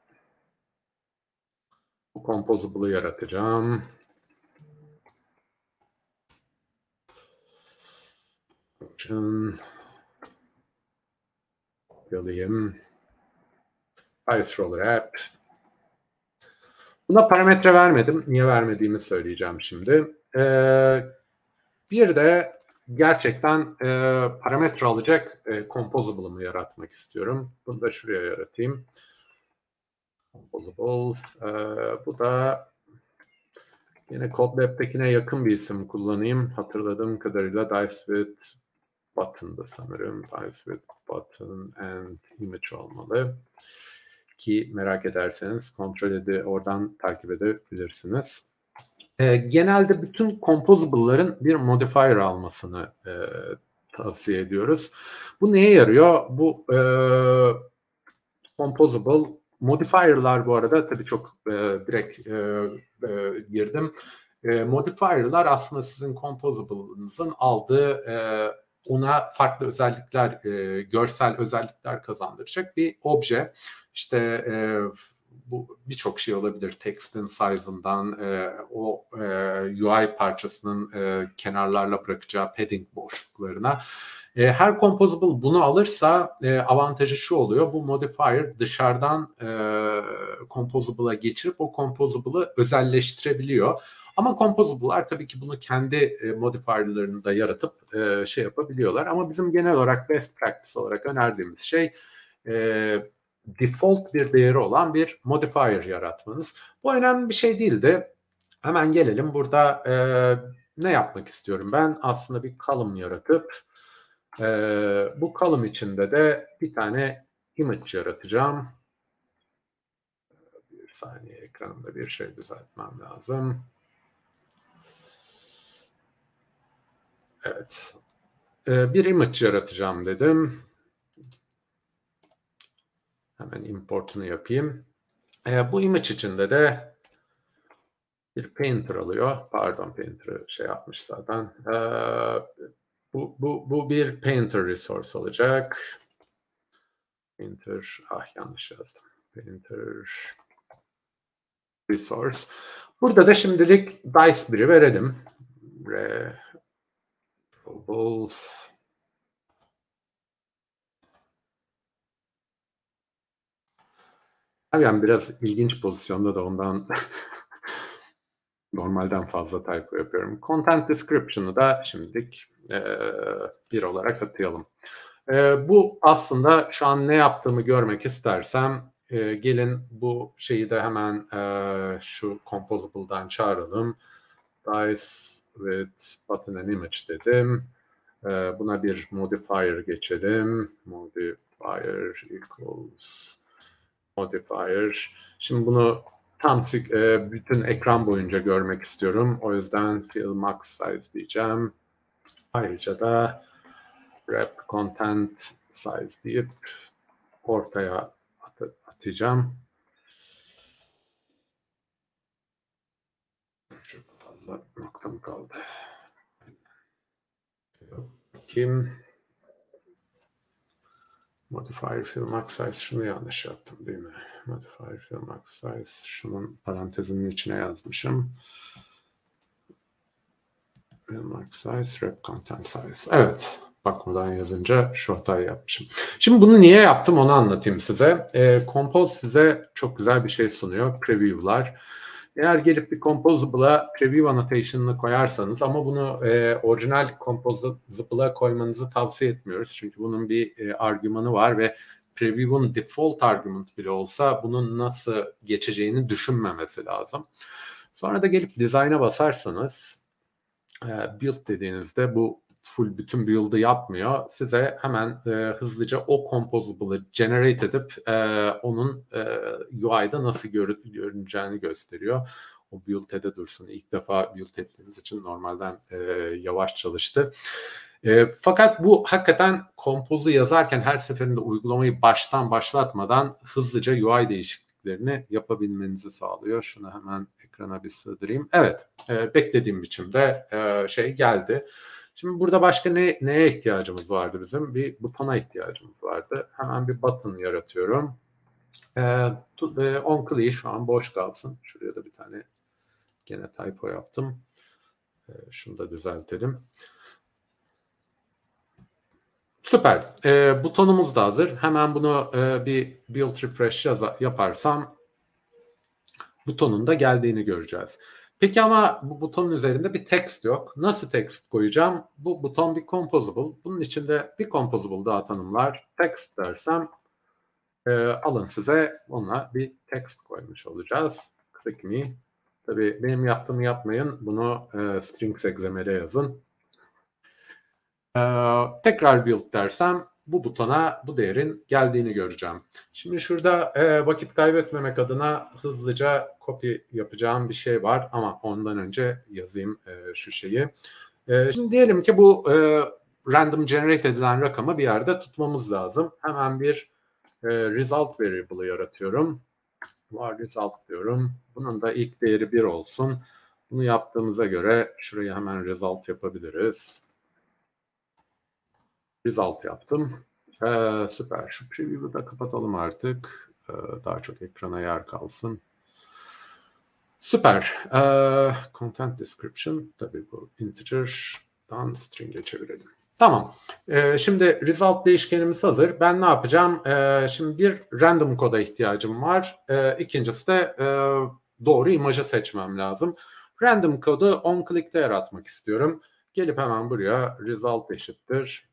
bu composable'ı yaratacağım. Yalayayım. Dice roller app. Buna parametre vermedim. Niye vermediğimi söyleyeceğim şimdi. Bir de gerçekten parametre alacak composable'ımı yaratmak istiyorum. Bunu da şuraya yaratayım. Composable. Bu da yine CodeLab'dekine yakın bir isim kullanayım. Hatırladığım kadarıyla Dice with Button'da sanırım. Dice with Button and Image olmalı. Ki merak ederseniz kontrol oradan takip edebilirsiniz. Genelde bütün composable'ların bir modifier almasını tavsiye ediyoruz. Bu neye yarıyor? Bu composable modifier'lar bu arada tabii çok direkt girdim. Modifier'lar aslında sizin composable'ınızın aldığı ona farklı özellikler, görsel özellikler kazandıracak bir obje. İşte bu birçok şey olabilir. Text'in size'ından, UI parçasının kenarlarla bırakacağı padding boşluklarına. Her composable bunu alırsa avantajı şu oluyor. Bu modifier dışarıdan composable'a geçirip o composable'ı özelleştirebiliyor. Ama composable'lar tabii ki bunu kendi modifier'larını da yaratıp şey yapabiliyorlar. Ama bizim genel olarak best practice olarak önerdiğimiz şey default bir değeri olan bir modifier yaratmanız. Bu önemli bir şey değil de hemen gelelim. Burada ne yapmak istiyorum? Ben aslında bir column yaratıp bu column içinde de bir tane image yaratacağım. Bir saniye, ekranda bir şey düzeltmem lazım. Evet. Bir image yaratacağım dedim. Hemen importunu yapayım. Bu image içinde de bir painter alıyor. Pardon, painter'ı şey yapmış zaten. Bu bir painter resource olacak. Painter, yanlış yazdım. Painter resource. Burada da şimdilik dice 1'i verelim. Yani biraz ilginç pozisyonda da ondan normalden fazla typo yapıyorum. Content description'ı da şimdilik 1 olarak atayalım. Bu aslında şu an ne yaptığımı görmek istersem gelin bu şeyi de hemen şu composable'dan çağıralım. Dice with button and image dedim. Buna bir modifier geçelim. Modifier equals modifier. Şimdi bunu tam bütün ekran boyunca görmek istiyorum. O yüzden fill max size diyeceğim. Ayrıca da wrap content size deyip ortaya atacağım. Çok fazla noktam kaldı. Kim? Modifier fill max size, şunu yanlış yaptım değil mi? Modifier fill max size, şunun parantezinin içine yazmışım. Fill max size, wrap content size. Evet, bakmadan yazınca şu hatayı yapmışım. Şimdi bunu niye yaptım onu anlatayım size. Compose size çok güzel bir şey sunuyor. Preview'lar. Eğer gelip bir composable'a preview annotation'ını koyarsanız ama bunu orijinal composable'a koymanızı tavsiye etmiyoruz. Çünkü bunun bir argümanı var ve preview'un default argument bile olsa bunun nasıl geçeceğini düşünmemesi lazım. Sonra da gelip design'a basarsanız build dediğinizde bu full bütün build'ı yapmıyor. Size hemen hızlıca o composable'ı generate edip onun UI'da nasıl görüneceğini gösteriyor. O build'de dursun. İlk defa build ettiğimiz için normalden yavaş çalıştı. Fakat bu hakikaten Compose'u yazarken her seferinde uygulamayı baştan başlatmadan hızlıca UI değişikliklerini yapabilmenizi sağlıyor. Şunu hemen ekrana bir sığdırayım. Evet, beklediğim biçimde şey geldi. Şimdi burada başka neye ihtiyacımız vardı bizim? Bir butona ihtiyacımız vardı. Hemen bir button yaratıyorum. OnClick şu an boş kalsın. Şuraya da bir tane gene typo yaptım. Şunu da düzeltelim. Süper. Butonumuz da hazır. Hemen bunu bir build refresh yaparsam butonun da geldiğini göreceğiz. Peki ama bu butonun üzerinde bir text yok. Nasıl text koyacağım? Bu buton bir composable. Bunun içinde bir composable daha tanımlar. Text dersem alın size ona bir text koymuş olacağız. Click me. Tabii benim yaptığımı yapmayın. Bunu strings XML'e yazın. Tekrar build dersem bu butona bu değerin geldiğini göreceğim. Şimdi şurada vakit kaybetmemek adına hızlıca copy yapacağım bir şey var ama ondan önce yazayım şu şeyi. Şimdi diyelim ki bu random generate edilen rakamı bir yerde tutmamız lazım. Hemen bir result variable'ı yaratıyorum. Var result diyorum. Bunun da ilk değeri 1 olsun. Bunu yaptığımıza göre şuraya hemen result yapabiliriz. Result yaptım. Süper. Şu preview'u da kapatalım artık. Daha çok ekrana yer kalsın. Süper. Content description. Tabii bu integer'dan string'e çevirelim. Tamam. Şimdi result değişkenimiz hazır. Ben ne yapacağım? Şimdi bir random koda ihtiyacım var. İkincisi de doğru imajı seçmem lazım. Random kodu onClick'te yaratmak istiyorum. Gelip hemen buraya result eşittir.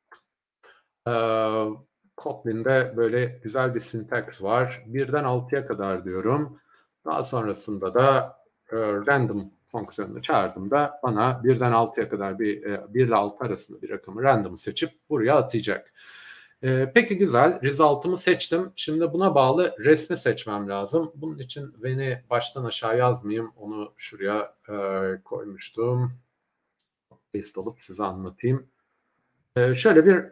Kotlin'de böyle güzel bir syntax var. 1'den 6'ya kadar diyorum. Daha sonrasında da random fonksiyonunu çağırdığımda bana 1'den 6'ya kadar 1 ile 6 arasında bir rakamı random seçip buraya atacak. Peki güzel. Result'ımı seçtim. Şimdi buna bağlı resmi seçmem lazım. Bunun için beni baştan aşağı yazmayayım. Onu şuraya koymuştum. Paste alıp size anlatayım. Şöyle bir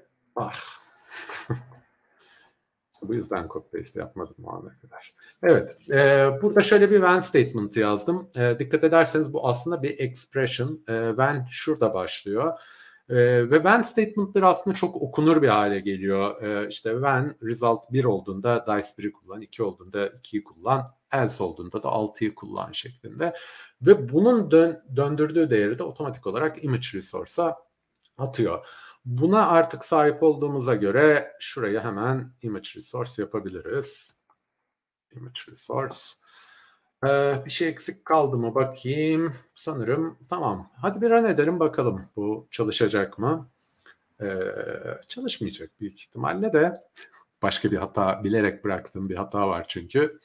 bu yüzden copy paste yapmadım o ana kadar. Evet. Burada şöyle bir when statement yazdım. Dikkat ederseniz bu aslında bir expression. When şurada başlıyor. Ve when statement'ları aslında çok okunur bir hale geliyor. İşte when result 1 olduğunda dice 1'i kullan, 2 olduğunda 2'yi kullan, else olduğunda da 6'yı kullan şeklinde. Ve bunun döndürdüğü değeri de otomatik olarak image resource'a atıyor. Buna artık sahip olduğumuza göre şuraya hemen image resource yapabiliriz. Image resource. Bir şey eksik kaldı mı bakayım. Sanırım tamam. Hadi bir run edelim bakalım bu çalışacak mı? Çalışmayacak büyük ihtimalle de. Başka bir hata, bilerek bıraktığım bir hata var çünkü.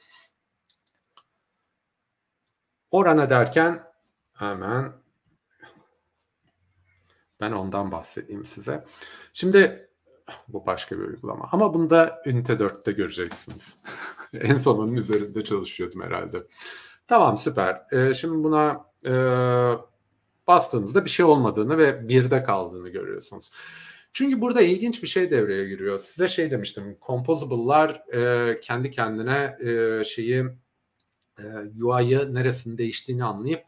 O run ederken hemen ben ondan bahsedeyim size. Şimdi bu başka bir uygulama. Ama bunu da ünite 4'te göreceksiniz. En son onun üzerinde çalışıyordum herhalde. Tamam süper. Şimdi buna bastığınızda bir şey olmadığını ve 1'de kaldığını görüyorsunuz. Çünkü burada ilginç bir şey devreye giriyor. Size şey demiştim. Composable'lar kendi kendine UI'yı neresinin değiştiğini anlayıp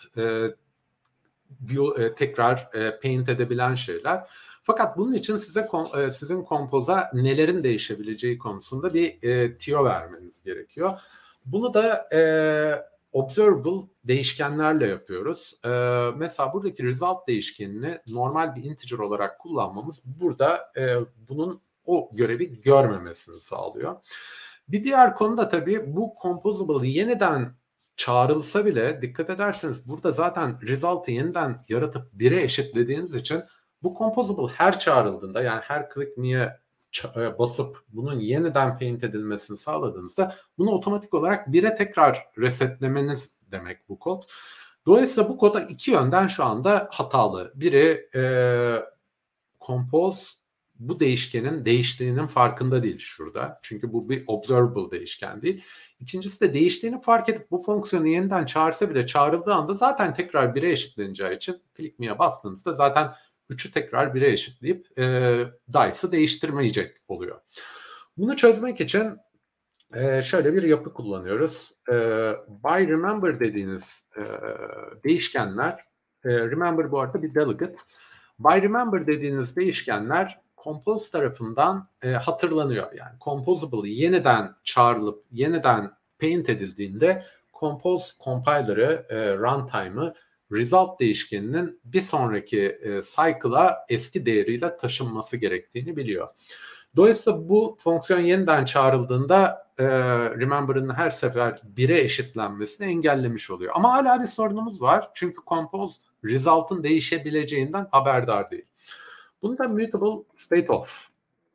tekrar paint edebilen şeyler. Fakat bunun için sizin Compose'a nelerin değişebileceği konusunda bir tüyo vermeniz gerekiyor. Bunu da observable değişkenlerle yapıyoruz. Mesela buradaki result değişkenini normal bir integer olarak kullanmamız burada bunun o görevi görmemesini sağlıyor. Bir diğer konu da tabii bu composable'ı yeniden çağrılsa bile dikkat ederseniz burada zaten result'ı yeniden yaratıp 1'e eşitlediğiniz için bu composable her çağrıldığında, yani her click me'ye basıp bunun yeniden paint edilmesini sağladığınızda bunu otomatik olarak 1'e tekrar resetlemeniz demek bu kod. Dolayısıyla bu koda iki yönden şu anda hatalı. Biri compose bu değişkenin değiştiğinin farkında değil şurada. Çünkü bu bir observable değişken değil. İkincisi de değiştiğini fark edip bu fonksiyonu yeniden çağırsa bile çağrıldığı anda zaten tekrar 1'e eşitleneceği için click me'ye bastığınızda zaten 3'ü tekrar 1'e eşitleyip dice'ı değiştirmeyecek oluyor. Bunu çözmek için şöyle bir yapı kullanıyoruz. By remember dediğiniz değişkenler, remember bu arada bir delegate. By remember dediğiniz değişkenler compose tarafından hatırlanıyor. Yani composable yeniden çağrılıp yeniden paint edildiğinde compose compiler'ı, runtime'ı result değişkeninin bir sonraki cycle'a eski değeriyle taşınması gerektiğini biliyor. Dolayısıyla bu fonksiyon yeniden çağrıldığında remember'ın her sefer 1'e eşitlenmesini engellemiş oluyor. Ama hala bir sorunumuz var. Çünkü compose result'ın değişebileceğinden haberdar değil. Bunu da mutable state of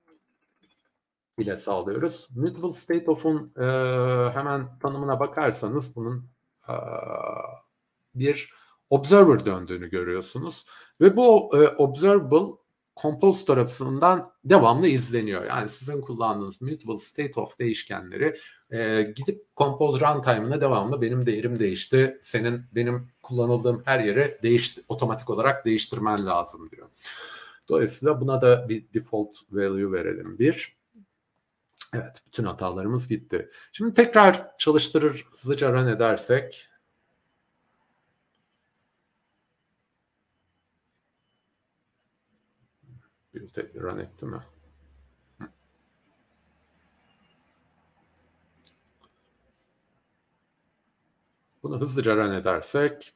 ile sağlıyoruz. Mutable state of'un hemen tanımına bakarsanız bunun bir observer döndüğünü görüyorsunuz. Ve bu observable compose tarafından devamlı izleniyor. Yani sizin kullandığınız mutable state of değişkenleri gidip compose runtime'ına devamlı benim değerim değişti, senin benim kullanıldığım her yere otomatik olarak değiştirmen lazım diyor. Dolayısıyla buna da bir default value verelim. Evet, bütün hatalarımız gitti. Şimdi tekrar çalıştırır, hızlıca run edersek. Bir tekrar run etti mi? Bunu hızlıca run edersek.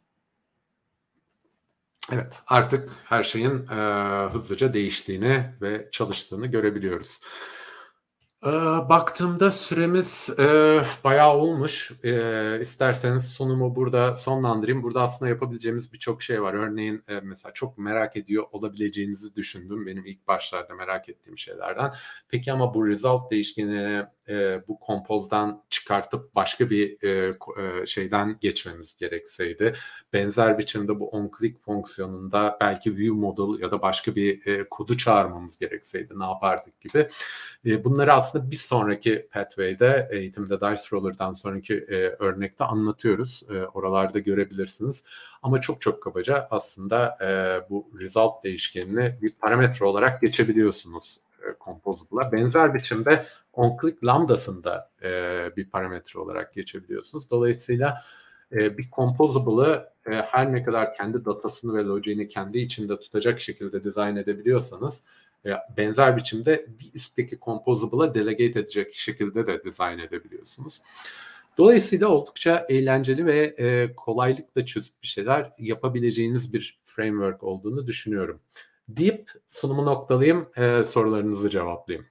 Evet, artık her şeyin hızlıca değiştiğini ve çalıştığını görebiliyoruz. Baktığımda süremiz bayağı olmuş. İsterseniz sunumu burada sonlandırayım. Burada aslında yapabileceğimiz birçok şey var. Örneğin mesela çok merak ediyor olabileceğinizi düşündüm. Benim ilk başlarda merak ettiğim şeylerden. Peki ama bu result değişkeni bu compose'dan çıkartıp başka bir şeyden geçmemiz gerekseydi. Benzer biçimde bu onClick fonksiyonunda belki view model ya da başka bir kodu çağırmamız gerekseydi ne yapardık gibi. Bunları aslında bir sonraki pathway'de, eğitimde Dice Roller'dan sonraki örnekte anlatıyoruz. Oralarda görebilirsiniz. Ama çok çok kabaca aslında bu result değişkenini bir parametre olarak geçebiliyorsunuz composable'a. Benzer biçimde onClick lambdasında bir parametre olarak geçebiliyorsunuz. Dolayısıyla bir composable'ı her ne kadar kendi datasını ve logiğini kendi içinde tutacak şekilde dizayn edebiliyorsanız benzer biçimde bir üstteki composable'a delegate edecek şekilde de dizayn edebiliyorsunuz. Dolayısıyla oldukça eğlenceli ve kolaylıkla çözüp bir şeyler yapabileceğiniz bir framework olduğunu düşünüyorum. Deyip sunumu noktalayayım, sorularınızı cevaplayayım.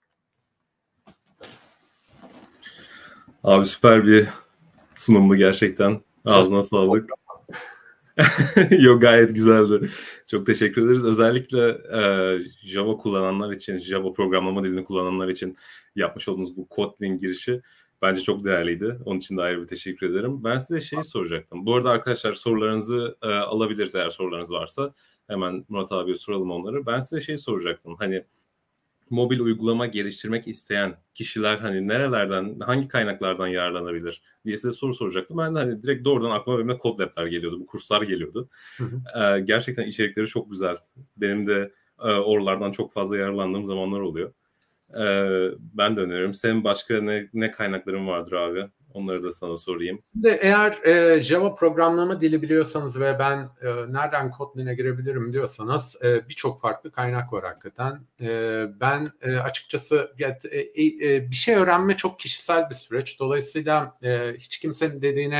Abi süper bir sunumdu gerçekten. Ağzına sağlık. Yok, gayet güzeldi. Çok teşekkür ederiz. Özellikle Java kullananlar için, Java programlama dilini kullananlar için yapmış olduğunuz bu Kotlin girişi bence çok değerliydi. Onun için de ayrı bir teşekkür ederim. Ben size şeyi soracaktım. Bu arada arkadaşlar sorularınızı alabiliriz eğer sorularınız varsa. Hemen Murat abiye soralım onları. Ben size şeyi soracaktım. Hani mobil uygulama geliştirmek isteyen kişiler hani nerelerden, hangi kaynaklardan yararlanabilir diye size soru soracaktım. Ben de hani direkt doğrudan aklıma benim de CodeLab'ler geliyordu, bu kurslar geliyordu. Gerçekten içerikleri çok güzel. Benim de oralardan çok fazla yararlandığım zamanlar oluyor. Ben de öneriyorum. Senin başka ne kaynakların vardır abi? Onları da sana sorayım. Şimdi eğer Java programlama dili biliyorsanız ve ben nereden Kotlin'e girebilirim diyorsanız birçok farklı kaynak var hakikaten. Ben açıkçası bir şey öğrenme çok kişisel bir süreç. Dolayısıyla hiç kimsenin dediğine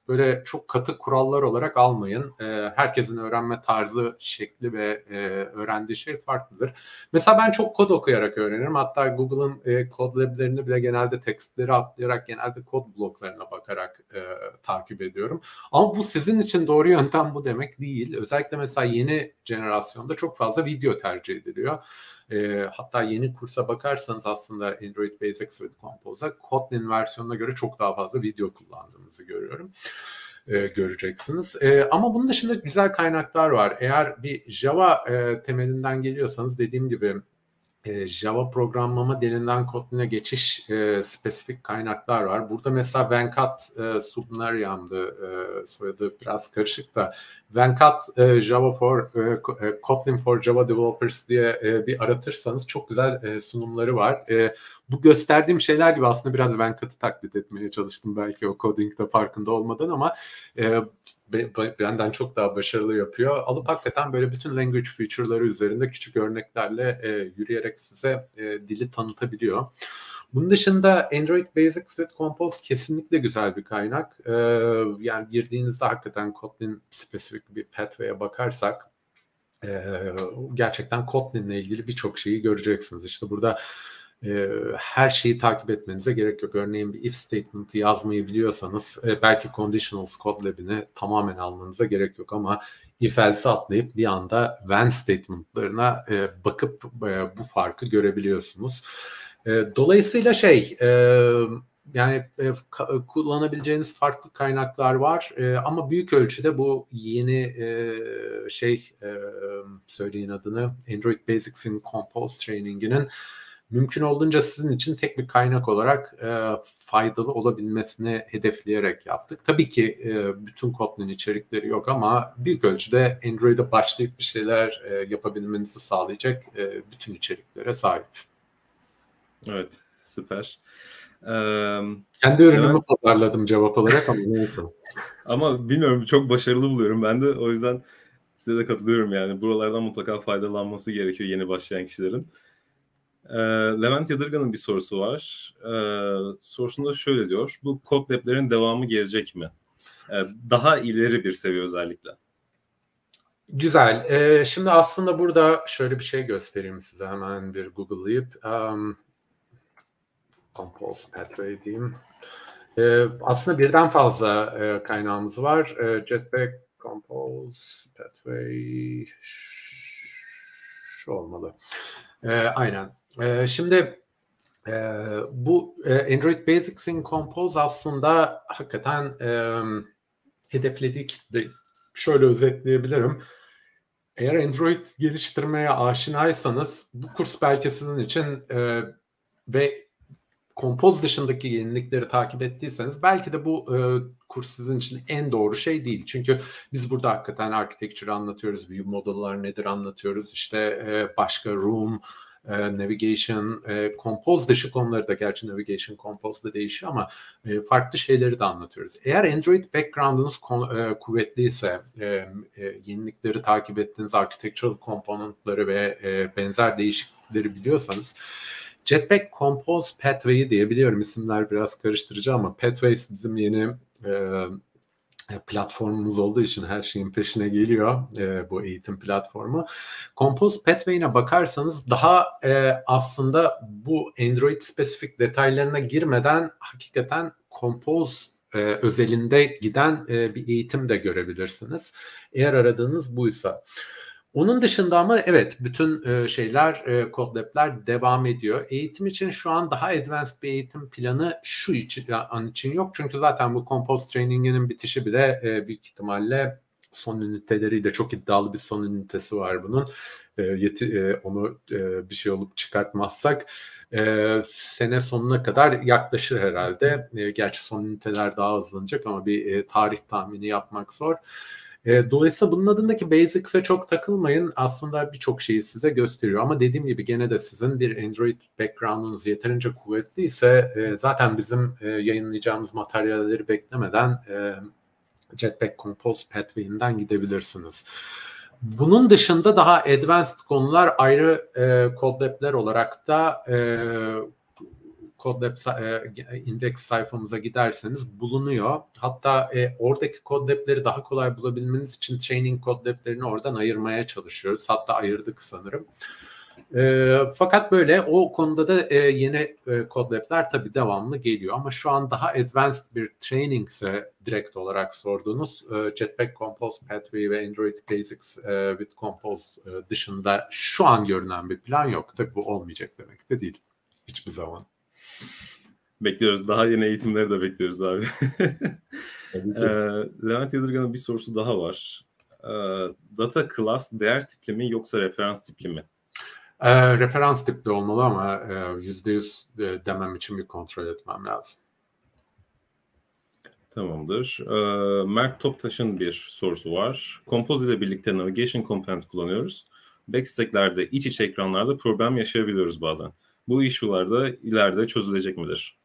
böyle çok katı kurallar olarak almayın. Herkesin öğrenme tarzı, şekli ve öğrendiği şey farklıdır. Mesela ben çok kod okuyarak öğrenirim. Hatta Google'ın kod lab'lerini bile genelde tekstleri atlayarak, genelde kod bloklarına bakarak takip ediyorum. Ama bu sizin için doğru yöntem bu demek değil. Özellikle mesela yeni jenerasyonda çok fazla video tercih ediliyor. Hatta yeni kursa bakarsanız aslında Android Basics with Compose'a Kotlin versiyonuna göre çok daha fazla video kullandığınızı görüyorum. Göreceksiniz. Ama bunun dışında güzel kaynaklar var. Eğer bir Java temelinden geliyorsanız dediğim gibi Java programlama dilinden Kotlin'e geçiş spesifik kaynaklar var. Burada mesela Venkat Subnaryan'dı, soyadı biraz karışık da Venkat Java for Kotlin for Java Developers diye bir aratırsanız çok güzel sunumları var. Bu gösterdiğim şeyler gibi aslında biraz Venkat'ı taklit etmeye çalıştım belki o coding'de farkında olmadan ama benden çok daha başarılı yapıyor. Alıp hakikaten böyle bütün language feature'ları üzerinde küçük örneklerle yürüyerek size dili tanıtabiliyor. Bunun dışında Android Basics with Compose kesinlikle güzel bir kaynak. Yani girdiğinizde hakikaten Kotlin spesifik bir pathway'e bakarsak gerçekten Kotlin'le ilgili birçok şeyi göreceksiniz. İşte burada her şeyi takip etmenize gerek yok. Örneğin bir if statement'ı yazmayı biliyorsanız belki conditionals code lab'ini tamamen almanıza gerek yok ama if else'i atlayıp bir anda when statement'larına bakıp bu farkı görebiliyorsunuz. Dolayısıyla yani kullanabileceğiniz farklı kaynaklar var ama büyük ölçüde bu yeni söyleyin adını Android Basics in Compose Training'inin mümkün olduğunca sizin için tek bir kaynak olarak faydalı olabilmesini hedefleyerek yaptık. Tabii ki bütün Kotlin içerikleri yok ama büyük ölçüde Android'e başlayıp bir şeyler yapabilmenizi sağlayacak bütün içeriklere sahip. Evet, süper. Kendi ürünümü pazarladım cevap olarak ama neyse. Ama bilmiyorum, çok başarılı buluyorum ben de. O yüzden size de katılıyorum yani. Buralardan mutlaka faydalanması gerekiyor yeni başlayan kişilerin. Levent Yadırgan'ın bir sorusu var. Sorusunda şöyle diyor. Bu Code Lab'lerin devamı gelecek mi? Daha ileri bir seviye özellikle. Güzel. Şimdi aslında burada şöyle bir şey göstereyim size. Hemen bir Google'layıp Compose Pathway diyeyim. Aslında birden fazla kaynağımız var. Jetpack, Compose, Pathway şu olmalı. Aynen. Şimdi bu Android Basics in Compose aslında hakikaten hedefledik de şöyle özetleyebilirim. Eğer Android geliştirmeye aşinaysanız bu kurs belki sizin için ve Compose dışındaki yenilikleri takip ettiyseniz belki de bu kurs sizin için en doğru şey değil. Çünkü biz burada hakikaten architecture anlatıyoruz, view model'lar nedir anlatıyoruz. İşte başka room, navigation, Compose dışı konuları da gerçi navigation Compose'da değişiyor ama farklı şeyleri de anlatıyoruz. Eğer Android background'unuz kuvvetliyse, yenilikleri takip ettiğiniz architectural component'ları ve benzer değişiklikleri biliyorsanız Jetpack Compose Pathway'i diyebiliyorum. İsimler biraz karıştırıcı ama Pathways bizim yeni platformumuz olduğu için her şeyin peşine geliyor bu eğitim platformu. Compose Pathway'ine bakarsanız daha aslında bu Android spesifik detaylarına girmeden hakikaten Compose özelinde giden bir eğitim de görebilirsiniz. Eğer aradığınız buysa. Onun dışında ama evet bütün Code Lab'ler devam ediyor. Eğitim için şu an daha advanced bir eğitim planı an için yok. Çünkü zaten bu Compose Training'inin bitişi bile büyük ihtimalle son üniteleriyle çok iddialı bir son ünitesi var bunun. Onu bir şey olup çıkartmazsak sene sonuna kadar yaklaşır herhalde. Gerçi son üniteler daha hızlanacak ama bir tarih tahmini yapmak zor. Dolayısıyla bunun adındaki Basics'e çok takılmayın. Aslında birçok şeyi size gösteriyor. Ama dediğim gibi gene de sizin bir Android background'unuz yeterince kuvvetliyse zaten bizim yayınlayacağımız materyalleri beklemeden Jetpack Compose Pathway'inden gidebilirsiniz. Bunun dışında daha advanced konular ayrı Code Lab'ler olarak da CodeLab index sayfamıza giderseniz bulunuyor. Hatta oradaki CodeLab'leri daha kolay bulabilmeniz için training CodeLab'lerini oradan ayırmaya çalışıyoruz. Hatta ayırdık sanırım. Fakat böyle o konuda da yeni CodeLab'ler tabii devamlı geliyor. Ama şu an daha advanced bir training ise direkt olarak sorduğunuz Jetpack Compose Pathway ve Android Basics with Compose dışında şu an görünen bir plan yok. Tabii bu olmayacak demek de değil. Hiçbir zaman. Bekliyoruz. Daha yeni eğitimleri de bekliyoruz abi. Levent Yadırgan'ın bir sorusu daha var. Data class değer tipli mi yoksa referans tipli mi? Referans tipli olmalı ama %100 demem için bir kontrol etmem lazım. Tamamdır. Mert Toptaş'ın bir sorusu var. Compose ile birlikte navigation component kullanıyoruz. Backstack'lerde, iç içe ekranlarda problem yaşayabiliyoruz bazen. Bu issue'larda ileride çözülecek midir?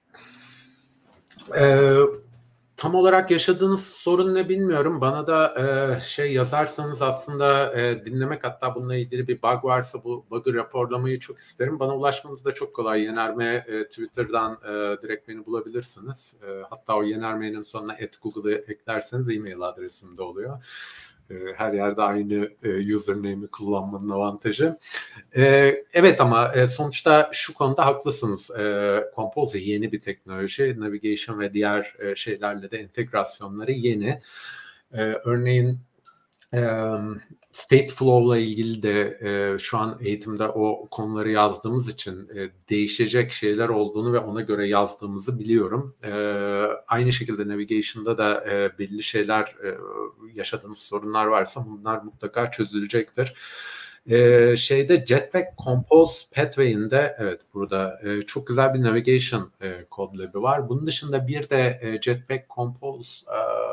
Tam olarak yaşadığınız sorun ne bilmiyorum. Bana da yazarsanız aslında dinlemek, hatta bununla ilgili bir bug varsa bu bug'ı raporlamayı çok isterim. Bana ulaşmanız da çok kolay. Yenerme Twitter'dan direkt beni bulabilirsiniz. Hatta o Yenerme'nin sonuna @google'ı eklerseniz e-mail adresim de oluyor. Her yerde aynı username'i kullanmanın avantajı. Evet ama sonuçta şu konuda haklısınız. Compose yeni bir teknoloji. Navigation ve diğer şeylerle de entegrasyonları yeni. Örneğin Stateflow ile ilgili de şu an eğitimde o konuları yazdığımız için değişecek şeyler olduğunu ve ona göre yazdığımızı biliyorum. Aynı şekilde Navigation'da da belli şeyler, yaşadığımız sorunlar varsa bunlar mutlaka çözülecektir. Jetpack Compose Pathway'inde evet burada çok güzel bir Navigation CodeLab'i var. Bunun dışında bir de Jetpack Compose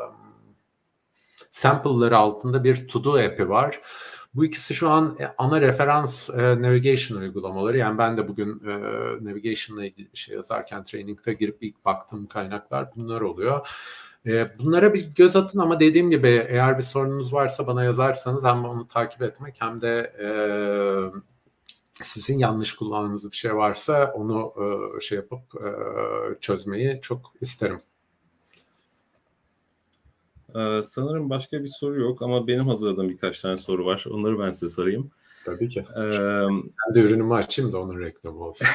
sample'ları altında bir to-do app'i var. Bu ikisi şu an ana referans navigation uygulamaları. Yani ben de bugün navigation'la ilgili bir şey yazarken training'de girip ilk baktığım kaynaklar bunlar oluyor. Bunlara bir göz atın ama dediğim gibi eğer bir sorunuz varsa bana yazarsanız hem onu takip etmek hem de sizin yanlış kullandığınız bir şey varsa onu yapıp çözmeyi çok isterim. Sanırım başka bir soru yok ama benim hazırladığım birkaç tane soru var. Onları ben size sorayım. Tabii ki. Ben de ürünümü açayım da onun reklamı olsun.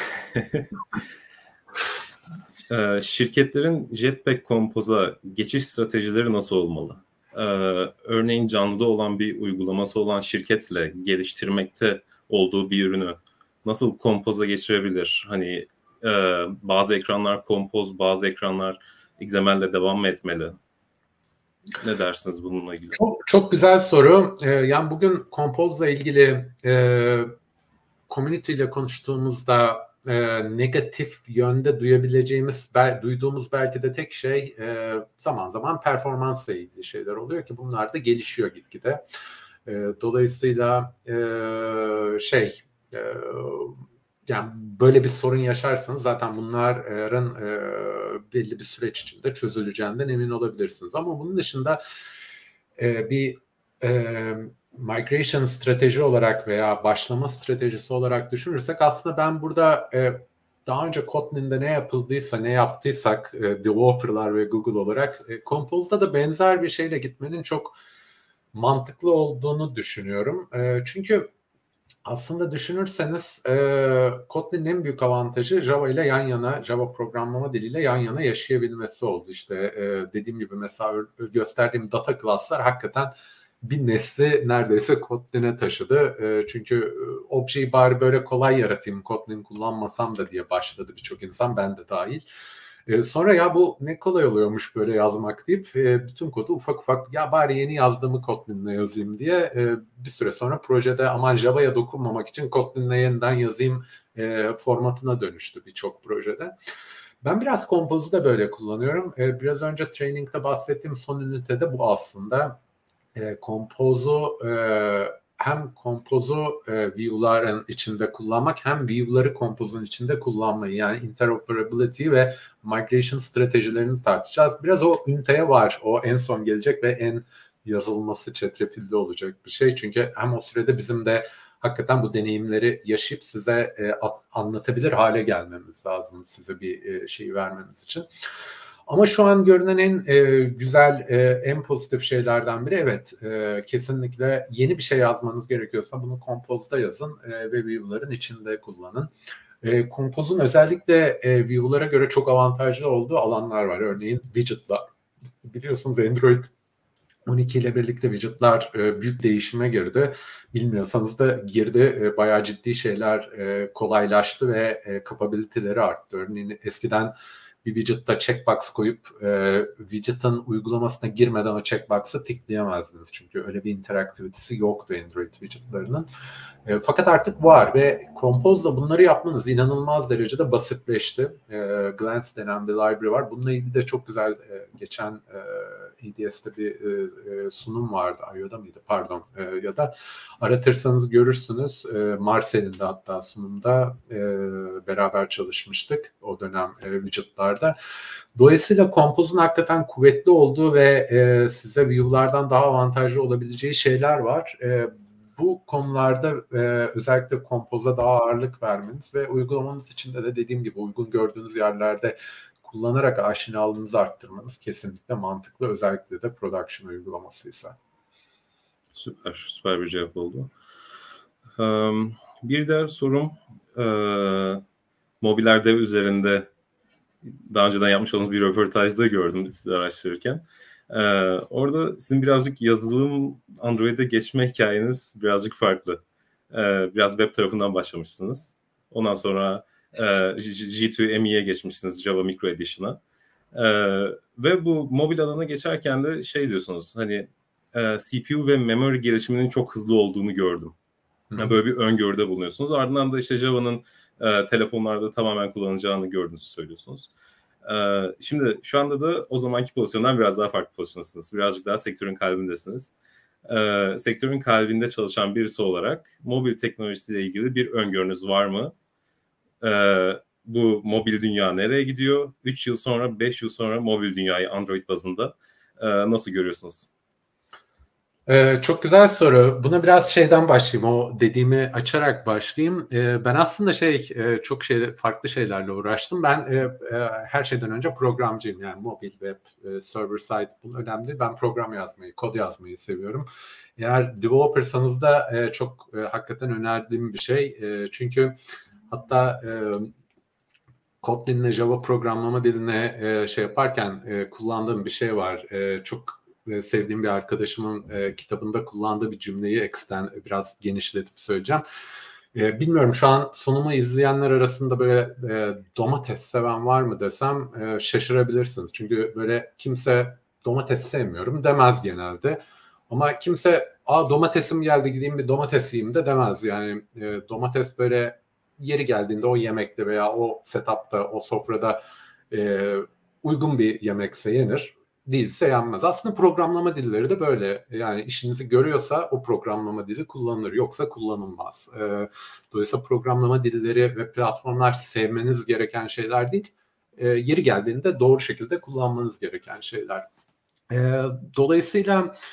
Şirketlerin Jetpack Compose'a geçiş stratejileri nasıl olmalı? Örneğin canlıda olan bir uygulaması olan şirketle geliştirmekte olduğu bir ürünü nasıl Compose'a geçirebilir? Hani bazı ekranlar Compose, bazı ekranlar XML'de devam mı etmeli? Ne dersiniz bununla ilgili? Çok güzel soru. Yani bugün Compose'la ilgili community ile konuştuğumuzda negatif yönde duyduğumuz belki de tek şey zaman zaman performansla ilgili şeyler oluyor ki bunlar da gelişiyor gitgide. Dolayısıyla yani böyle bir sorun yaşarsanız zaten bunların belli bir süreç içinde çözüleceğinden emin olabilirsiniz. Ama bunun dışında bir migration strateji olarak veya başlama stratejisi olarak düşünürsek aslında ben burada daha önce Kotlin'de ne yapıldıysa, ne yaptıysak developerlar ve Google olarak Compose'da da benzer bir şeyle gitmenin çok mantıklı olduğunu düşünüyorum. Çünkü aslında düşünürseniz Kotlin'in en büyük avantajı Java ile yan yana, Java programlama diliyle yan yana yaşayabilmesi oldu. İşte dediğim gibi mesela gösterdiğim data class'lar hakikaten bir nesli neredeyse Kotlin'e taşıdı. Çünkü objeyi bari böyle kolay yaratayım, Kotlin kullanmasam da diye başladı birçok insan, ben de dahil. Sonra ya bu ne kolay oluyormuş böyle yazmak deyip bütün kodu ufak ufak ya bari yeni yazdığımı Kotlin'le yazayım diye bir süre sonra projede aman Java'ya dokunmamak için Kotlin'le yeniden yazayım formatına dönüştü birçok projede. Ben biraz Compose'u da böyle kullanıyorum. Biraz önce training'de bahsettiğim son ünitede bu aslında. Compose'u hem Compose'u view'ların içinde kullanmak hem view'ları Compose'un içinde kullanmayı, yani interoperability ve migration stratejilerini tartışacağız. Biraz o üniteye var. O en son gelecek ve en yazılması çetrefilli olacak bir şey. Çünkü hem o sürede bizim de hakikaten bu deneyimleri yaşayıp size anlatabilir hale gelmemiz lazım, size bir şey vermemiz için. Ama şu an görünen en güzel, en pozitif şeylerden biri, evet, kesinlikle yeni bir şey yazmanız gerekiyorsa bunu Compose'da yazın ve view'ların içinde kullanın. Compose'un özellikle view'lara göre çok avantajlı olduğu alanlar var. Örneğin widget'lar. Biliyorsunuz Android 12 ile birlikte widget'lar büyük değişime girdi. Bilmiyorsanız da girdi. Bayağı ciddi şeyler kolaylaştı ve capability'leri arttı. Örneğin eskiden bir widget'ta checkbox koyup widget'ın uygulamasına girmeden o checkbox'ı tickleyemezsiniz. Çünkü öyle bir interaktivitesi yoktu Android widget'larının. Fakat artık var ve Compose'da bunları yapmanız inanılmaz derecede basitleşti. Glance denen bir library var. Bununla ilgili de çok güzel geçen EDS'te bir sunum vardı. IO'da mıydı? Pardon. Ya da aratırsanız görürsünüz. Marcel'in de hatta sunumda beraber çalışmıştık o dönem widget'larda. Dolayısıyla Compose'un hakikaten kuvvetli olduğu ve size view'lardan daha avantajlı olabileceği şeyler var. Bu konularda özellikle Compose'a daha ağırlık vermeniz ve uygulamanız içinde de dediğim gibi uygun gördüğünüz yerlerde kullanarak aşinalığınızı arttırmanız kesinlikle mantıklı. Özellikle de production uygulamasıysa. Süper bir cevap oldu. Bir diğer sorum Mobiler Dev üzerinde daha önceden yapmış olduğunuz bir röportajda gördüm sizi araştırırken. Orada sizin birazcık yazılım Android'e geçme hikayeniz birazcık farklı. Biraz web tarafından başlamışsınız. Ondan sonra J2ME'ye geçmişsiniz, Java Micro Edition'a. Ve bu mobil alana geçerken de şey diyorsunuz, hani CPU ve memory gelişiminin çok hızlı olduğunu gördüm. Yani böyle bir öngörüde bulunuyorsunuz. Ardından da işte Java'nın telefonlarda tamamen kullanılacağını gördüğünüzü söylüyorsunuz. Şimdi şu anda da o zamanki pozisyondan biraz daha farklı pozisyondasınız. Birazcık daha sektörün kalbindesiniz. Sektörün kalbinde çalışan birisi olarak mobil teknolojisiyle ilgili bir öngörünüz var mı? Bu mobil dünya nereye gidiyor? 3 yıl sonra, 5 yıl sonra mobil dünyayı Android bazında nasıl görüyorsunuz? Çok güzel soru. Buna biraz şeyden başlayayım. O dediğimi açarak başlayayım. Ben aslında çok farklı şeylerle uğraştım. Ben her şeyden önce programcıyım. Yani mobil, web, server side bunun önemli. Ben program yazmayı, kod yazmayı seviyorum. Eğer developersanız da çok hakikaten önerdiğim bir şey. Çünkü hatta Kotlin'le Java programlama diline şey yaparken kullandığım bir şey var. Çok sevdiğim bir arkadaşımın kitabında kullandığı bir cümleyi biraz genişletip söyleyeceğim. Bilmiyorum, şu an sunumu izleyenler arasında böyle domates seven var mı desem şaşırabilirsiniz. Çünkü böyle kimse domates sevmiyorum demez genelde. Ama kimse domatesim geldi gideyim bir domates yiyeyim de demez. Yani domates böyle yeri geldiğinde o yemekte veya o setup'ta, o sofrada uygun bir yemekse yenir. Değilse yenmez. Aslında programlama dilleri de böyle. Yani işinizi görüyorsa o programlama dili kullanılır. Yoksa kullanılmaz. Dolayısıyla programlama dilleri ve platformlar sevmeniz gereken şeyler değil. Yeri geldiğinde doğru şekilde kullanmanız gereken şeyler. Dolayısıyla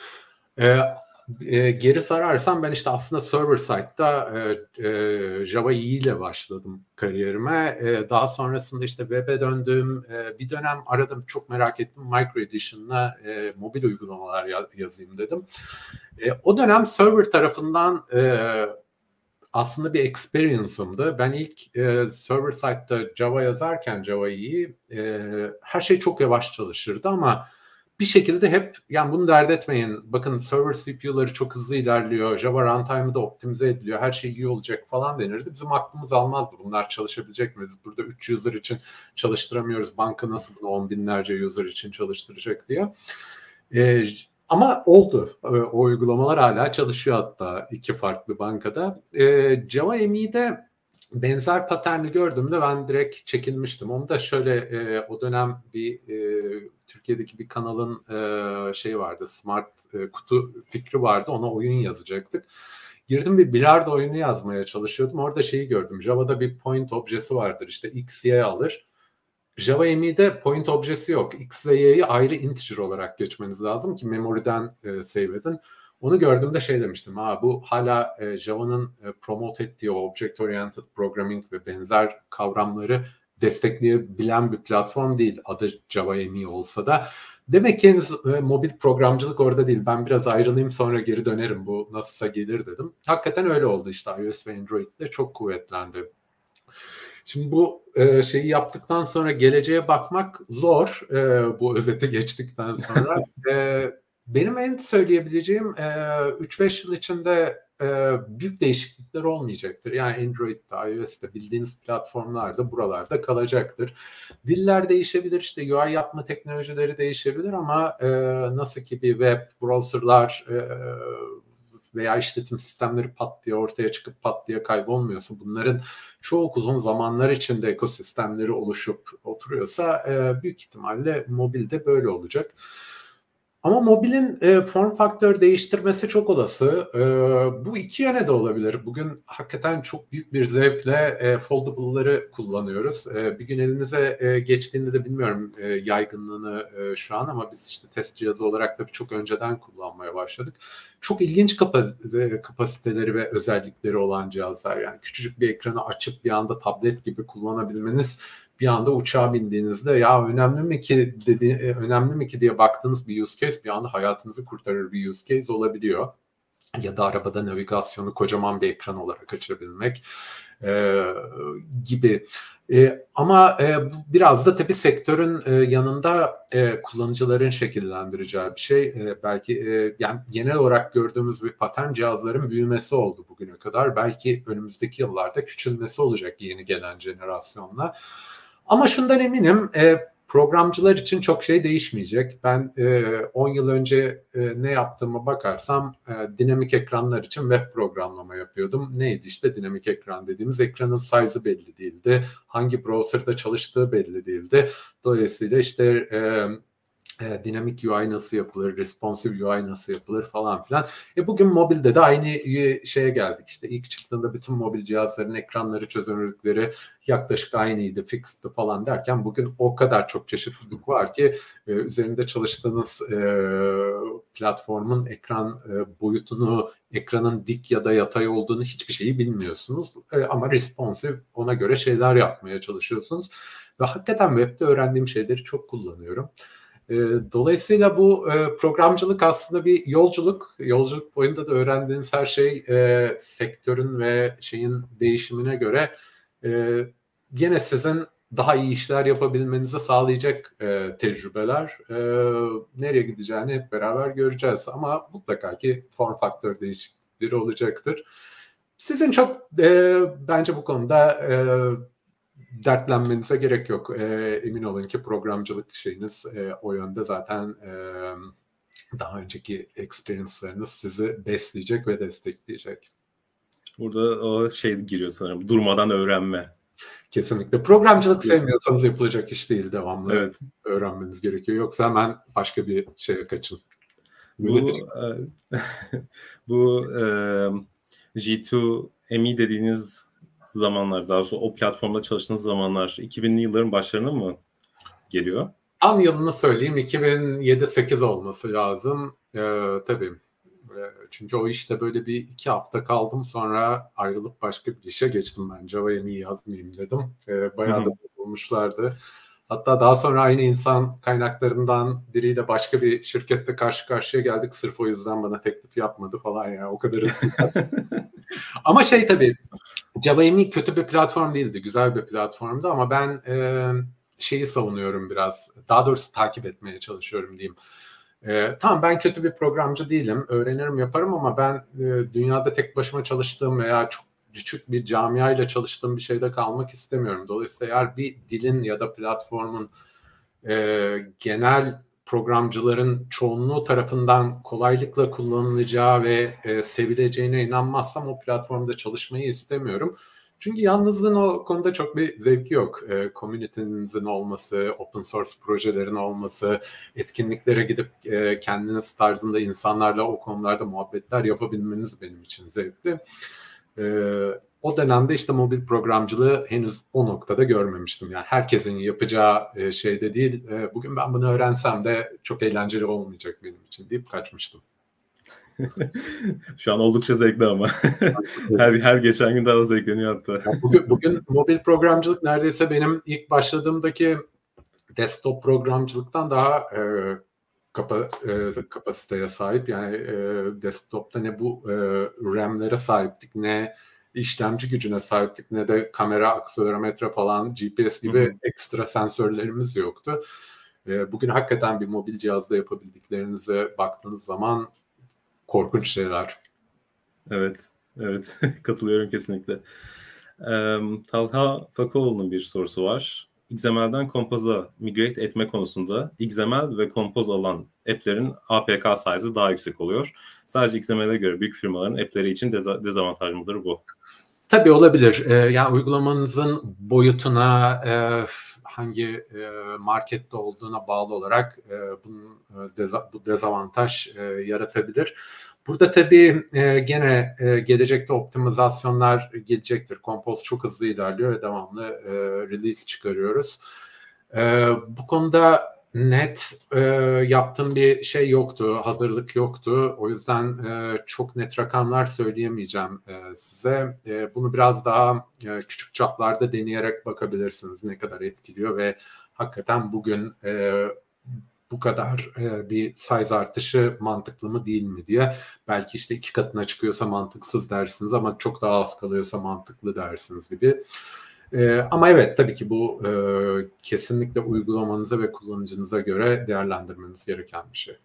geri sararsam ben işte aslında server side'da Java EE ile başladım kariyerime. Daha sonrasında işte web'e döndüm. Bir dönem aradım, çok merak ettim. Micro Edition'la mobil uygulamalar yazayım dedim. O dönem server tarafından aslında bir experience'ımdı. Ben ilk server side'da Java yazarken Java EE her şey çok yavaş çalışırdı ama bir şekilde hep yani bunu dert etmeyin. Bakın server CPU'ları çok hızlı ilerliyor. Java runtime'ı da optimize ediliyor. Her şey iyi olacak falan denirdi. Bizim aklımız almazdı. Bunlar çalışabilecek mi? Biz burada 3 user için çalıştıramıyoruz. Banka nasıl bunu 10 binlerce user için çalıştıracak diye. Ama oldu. O uygulamalar hala çalışıyor, hatta 2 farklı bankada. Java ME'de benzer paterni gördüğümde ben direkt çekilmiştim. Onu da şöyle o dönem bir Türkiye'deki bir kanalın şey vardı, smart kutu fikri vardı. Ona oyun yazacaktık. Girdim, bir bilardo oyunu yazmaya çalışıyordum. Orada şeyi gördüm. Java'da bir point objesi vardır. İşte X, Y alır. Java ME'de point objesi yok. X ve Y'yi ayrı integer olarak geçmeniz lazım ki memory'den save edin. Onu gördüğümde şey demiştim, bu hala Java'nın promote ettiği Object Oriented Programming ve benzer kavramları destekleyebilen bir platform değil. Adı Java ME olsa da. Demek ki henüz mobil programcılık orada değil. Ben biraz ayrılayım sonra geri dönerim. Bu nasılsa gelir dedim. Hakikaten öyle oldu işte. iOS ve Android'de çok kuvvetlendi. Şimdi bu şeyi yaptıktan sonra geleceğe bakmak zor. Bu özeti geçtikten sonra. Benim en söyleyebileceğim 3-5 yıl içinde büyük değişiklikler olmayacaktır. Yani Android'de, iOS'te bildiğiniz platformlarda buralarda kalacaktır. Diller değişebilir, işte UI yapma teknolojileri değişebilir ama nasıl ki bir web, browserlar veya işletim sistemleri pat diye ortaya çıkıp pat diye kaybolmuyorsa, bunların çok uzun zamanlar içinde ekosistemleri oluşup oturuyorsa büyük ihtimalle mobilde böyle olacak. Ama mobilin form faktör değiştirmesi çok olası. Bu iki yöne de olabilir. Bugün hakikaten çok büyük bir zevkle foldable'ları kullanıyoruz. Bir gün elinize geçtiğinde de bilmiyorum yaygınlığını şu an, ama biz işte test cihazı olarak tabii çok önceden kullanmaya başladık. Çok ilginç kapasiteleri ve özellikleri olan cihazlar. Yani küçücük bir ekranı açıp bir anda tablet gibi kullanabilmeniz, bir anda uçağa bindiğinizde ya önemli mi ki diye baktığınız bir use case bir anda hayatınızı kurtarır bir use case olabiliyor. Ya da arabada navigasyonu kocaman bir ekran olarak açabilmek gibi. Ama bu biraz da tabii sektörün yanında kullanıcıların şekillendireceği bir şey. Belki yani genel olarak gördüğümüz bir patern cihazların büyümesi oldu bugüne kadar. Belki önümüzdeki yıllarda küçülmesi olacak yeni gelen jenerasyonla. Ama şundan eminim, programcılar için çok şey değişmeyecek. Ben 10 yıl önce ne yaptığıma bakarsam dinamik ekranlar için web programlama yapıyordum. Neydi işte dinamik ekran dediğimiz, ekranın size'ı belli değildi. Hangi browser'da çalıştığı belli değildi. Dolayısıyla işte dinamik UI nasıl yapılır, responsive UI nasıl yapılır falan filan. Bugün mobilde de aynı şeye geldik. İşte ilk çıktığında bütün mobil cihazların ekranları, çözünürlükleri yaklaşık aynıydı, fixed'dı falan derken bugün o kadar çok çeşitlilik var ki üzerinde çalıştığınız platformun ekran boyutunu, ekranın dik ya da yatay olduğunu, hiçbir şeyi bilmiyorsunuz. Ama responsive, ona göre şeyler yapmaya çalışıyorsunuz. Ve hakikaten webde öğrendiğim şeyleri çok kullanıyorum. Dolayısıyla bu programcılık aslında bir yolculuk. Yolculuk boyunda da öğrendiğiniz her şey sektörün ve şeyin değişimine göre gene sizin daha iyi işler yapabilmenizi sağlayacak tecrübeler. Nereye gideceğini hep beraber göreceğiz. Ama mutlaka ki form faktör değişiklikleri olacaktır. Sizin çok bence bu konuda dertlenmenize gerek yok. Emin olun ki programcılık şeyiniz o yönde zaten daha önceki experience'larınız sizi besleyecek ve destekleyecek. Burada o şey giriyor sanırım. Durmadan öğrenme. Kesinlikle. Programcılık sevmiyorsanız yapılacak iş değil. Devamlı evet. öğrenmeniz gerekiyor. Yoksa hemen başka bir şeye kaçın. Bu G2ME dediğiniz zamanlar, daha sonra o platformda çalıştığınız zamanlar 2000'li yılların başlarına mı geliyor? Tam yılını söyleyeyim, 2007-8 olması lazım. Tabii. Çünkü o işte böyle bir 2 hafta kaldım, sonra ayrılıp başka bir işe geçtim ben. Java ME yazmayayım dedim. Bayağı da bulmuşlardı. Hatta daha sonra aynı insan kaynaklarından biriyle başka bir şirkette karşı karşıya geldik. Sırf o yüzden bana teklif yapmadı falan ya. O kadar Ama şey tabii, Java ME kötü bir platform değildi. Güzel bir platformdu ama ben şeyi savunuyorum biraz. Daha doğrusu takip etmeye çalışıyorum diyeyim. Tamam, ben kötü bir programcı değilim. Öğrenirim, yaparım ama ben dünyada tek başıma çalıştığım veya çok küçük bir camiayla çalıştığım bir şeyde kalmak istemiyorum. Dolayısıyla eğer bir dilin ya da platformun genel programcıların çoğunluğu tarafından kolaylıkla kullanılacağı ve sevileceğine inanmazsam o platformda çalışmayı istemiyorum. Çünkü yalnızlığın o konuda çok bir zevki yok. Community'nizin olması, open source projelerin olması, etkinliklere gidip kendiniz tarzında insanlarla o konularda muhabbetler yapabilmeniz benim için zevkli. O dönemde işte mobil programcılığı henüz o noktada görmemiştim. Yani herkesin yapacağı şeyde değil. Bugün ben bunu öğrensem de çok eğlenceli olmayacak benim için deyip kaçmıştım. Şu an oldukça zevkli ama. her geçen gün daha zevkleniyor hatta. Bugün mobil programcılık neredeyse benim ilk başladığımdaki desktop programcılıktan daha kapasiteye sahip. Yani desktop'ta ne bu RAM'lere sahiptik, ne işlemci gücüne sahiptik, ne de kamera, akselerometre falan, GPS gibi ekstra sensörlerimiz yoktu. Bugün hakikaten bir mobil cihazda yapabildiklerinize baktığınız zaman korkunç şeyler. Evet, katılıyorum kesinlikle. Talha Fakoğlu'nun bir sorusu var. XML'den Compose'a migrate etme konusunda XML ve Compose alan app'lerin APK size'ı daha yüksek oluyor. Sadece XML'e göre büyük firmaların app'leri için dezavantaj mıdır bu? Tabii olabilir. Yani uygulamanızın boyutuna, hangi markette olduğuna bağlı olarak bu dezavantaj yaratabilir. Burada tabii gene gelecekte optimizasyonlar gelecektir. Compose çok hızlı ilerliyor ve devamlı release çıkarıyoruz. Bu konuda net yaptığım bir şey yoktu, hazırlık yoktu. O yüzden çok net rakamlar söyleyemeyeceğim size. Bunu biraz daha küçük çaplarda deneyerek bakabilirsiniz ne kadar etkiliyor ve hakikaten bugün bu kadar bir size artışı mantıklı mı değil mi diye. Belki işte 2 katına çıkıyorsa mantıksız dersiniz ama çok daha az kalıyorsa mantıklı dersiniz gibi. Ama evet, tabii ki bu kesinlikle uygulamanıza ve kullanıcınıza göre değerlendirmeniz gereken bir şey.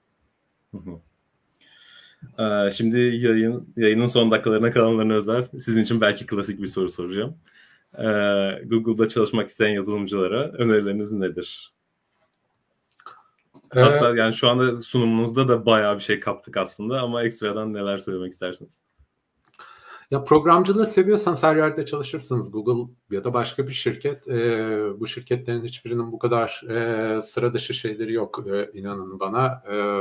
Şimdi yayının son dakikalarına kalanlarına özel sizin için belki klasik bir soru soracağım. Google'da çalışmak isteyen yazılımcılara önerileriniz nedir? Hatta yani şu anda sunumunuzda da bayağı bir şey kaptık aslında ama ekstradan neler söylemek istersiniz? Ya programcılığı seviyorsanız her yerde çalışırsınız. Google ya da başka bir şirket. Bu şirketlerin hiçbirinin bu kadar sıra dışı şeyleri yok, inanın bana.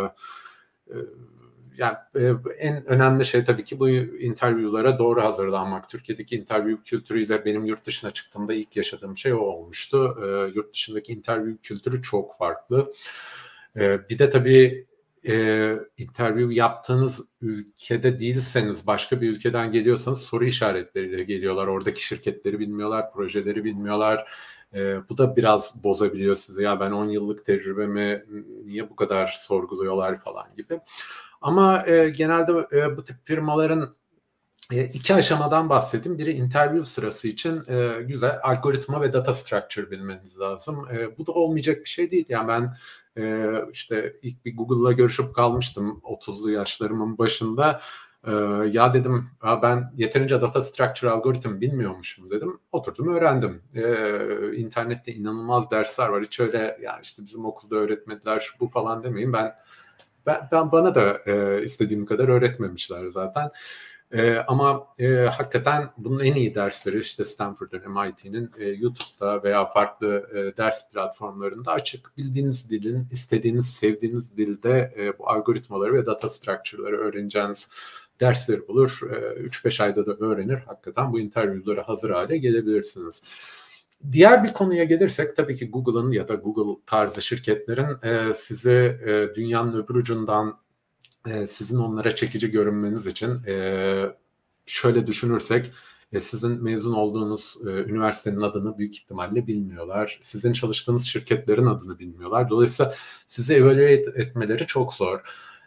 Yani en önemli şey tabii ki bu interview'lara doğru hazırlanmak. Türkiye'deki interview kültürüyle benim yurt dışına çıktığımda ilk yaşadığım şey o olmuştu. Yurt dışındaki interview kültürü çok farklı. Bir de tabii interview yaptığınız ülkede değilseniz, başka bir ülkeden geliyorsanız soru işaretleriyle geliyorlar. Oradaki şirketleri bilmiyorlar, projeleri bilmiyorlar. Bu da biraz bozabiliyor sizi. Ya ben 10 yıllık tecrübemi niye bu kadar sorguluyorlar falan gibi. Ama genelde bu tip firmaların 2 aşamadan bahsedeyim. Biri interview sırası için güzel algoritma ve data structure bilmeniz lazım. Bu da olmayacak bir şey değil. Yani ben işte ilk bir Google'la görüşüp kalmıştım 30'lu yaşlarımın başında. Ya dedim, ben yeterince data structure algoritm bilmiyormuşum dedim. Oturdum öğrendim. İnternette inanılmaz dersler var. Hiç öyle ya işte bizim okulda öğretmediler şu bu falan demeyin. Ben bana da istediğim kadar öğretmemişler zaten. Ama hakikaten bunun en iyi dersleri işte Stanford'un, MIT'nin YouTube'da veya farklı ders platformlarında açık. Bildiğiniz dilin, istediğiniz, sevdiğiniz dilde bu algoritmaları ve data structure'ları öğreneceğiniz dersleri bulur. 3-5 ayda da öğrenir. Hakikaten bu interview'lara hazır hale gelebilirsiniz. Diğer bir konuya gelirsek tabii ki Google'ın ya da Google tarzı şirketlerin sizi dünyanın öbür ucundan sizin onlara çekici görünmeniz için şöyle düşünürsek sizin mezun olduğunuz üniversitenin adını büyük ihtimalle bilmiyorlar. Sizin çalıştığınız şirketlerin adını bilmiyorlar. Dolayısıyla sizi evaluate etmeleri çok zor.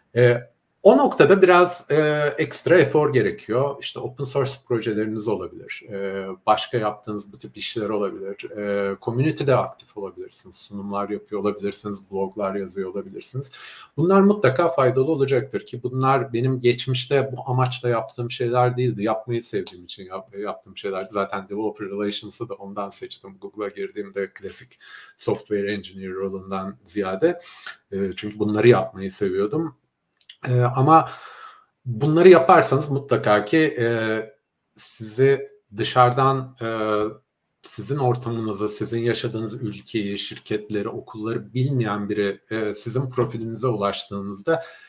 O noktada biraz ekstra efor gerekiyor. İşte open source projeleriniz olabilir. Başka yaptığınız bu tip işler olabilir. Community'de aktif olabilirsiniz. Sunumlar yapıyor olabilirsiniz. Bloglar yazıyor olabilirsiniz. Bunlar mutlaka faydalı olacaktır ki bunlar benim geçmişte bu amaçla yaptığım şeyler değildi. Yapmayı sevdiğim için yaptığım şeylerdi. Zaten Developer Relations'ı da ondan seçtim. Google'a girdiğimde klasik software engineer rolundan ziyade. Çünkü bunları yapmayı seviyordum. Ama bunları yaparsanız mutlaka ki sizi dışarıdan sizin ortamınızı, sizin yaşadığınız ülkeyi, şirketleri, okulları bilmeyen biri sizin profilinize ulaştığınızda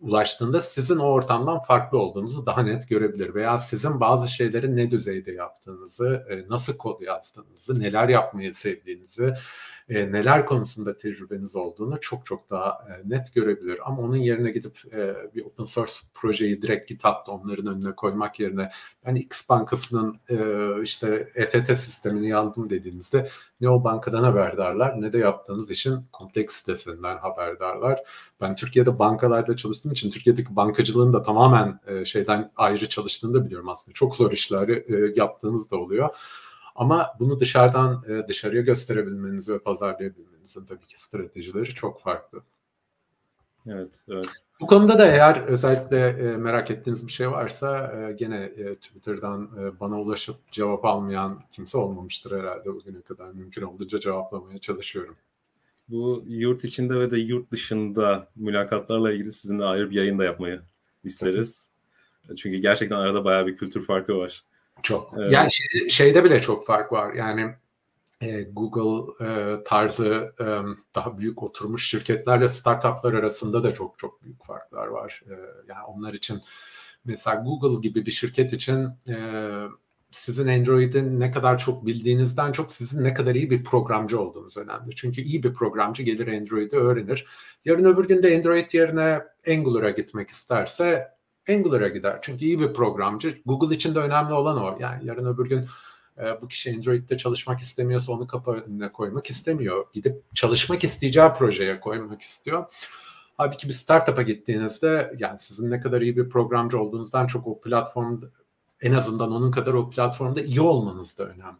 ulaştığında sizin o ortamdan farklı olduğunuzu daha net görebilir. Veya sizin bazı şeyleri ne düzeyde yaptığınızı, nasıl kod yazdığınızı, neler yapmayı sevdiğinizi, neler konusunda tecrübeniz olduğunu çok çok daha net görebilir. Ama onun yerine gidip bir open source projeyi direkt GitHub'da onların önüne koymak yerine ben X bankasının işte EFT sistemini yazdım dediğinizde ne o bankadan haberdarlar ne de yaptığınız işin kompleksitesinden haberdarlar. Ben Türkiye'de bankalarda çalıştığım için Türkiye'deki bankacılığın da tamamen şeyden ayrı çalıştığını da biliyorum aslında. Çok zor işler yaptığınız da oluyor. Ama bunu dışarıya gösterebilmeniz ve pazarlayabilmenizin tabii ki stratejileri çok farklı. Evet, evet. Bu konuda da eğer özellikle merak ettiğiniz bir şey varsa gene Twitter'dan bana ulaşıp cevap almayan kimse olmamıştır herhalde bugüne kadar. Mümkün olduğunca cevaplamaya çalışıyorum. Bu yurt içinde ve de yurt dışında mülakatlarla ilgili sizinle ayrı bir yayın da yapmayı isteriz. Çünkü gerçekten arada bayağı bir kültür farkı var. Çok. Yani şeyde bile çok fark var. Yani Google tarzı daha büyük oturmuş şirketlerle startuplar arasında da çok çok büyük farklar var. Yani onlar için mesela Google gibi bir şirket için sizin Android'i ne kadar çok bildiğinizden çok sizin ne kadar iyi bir programcı olduğunuz önemli. Çünkü iyi bir programcı gelir Android'i öğrenir. Yarın öbür gün de Android yerine Angular'a gitmek isterse Angular'a gider. Çünkü iyi bir programcı. Google için de önemli olan o. Yani yarın öbür gün bu kişi Android'de çalışmak istemiyorsa onu kapı önüne koymak istemiyor. Gidip çalışmak isteyeceği projeye koymak istiyor. Halbuki bir startup'a gittiğinizde yani sizin ne kadar iyi bir programcı olduğunuzdan çok o platformda en azından onun kadar o platformda iyi olmanız da önem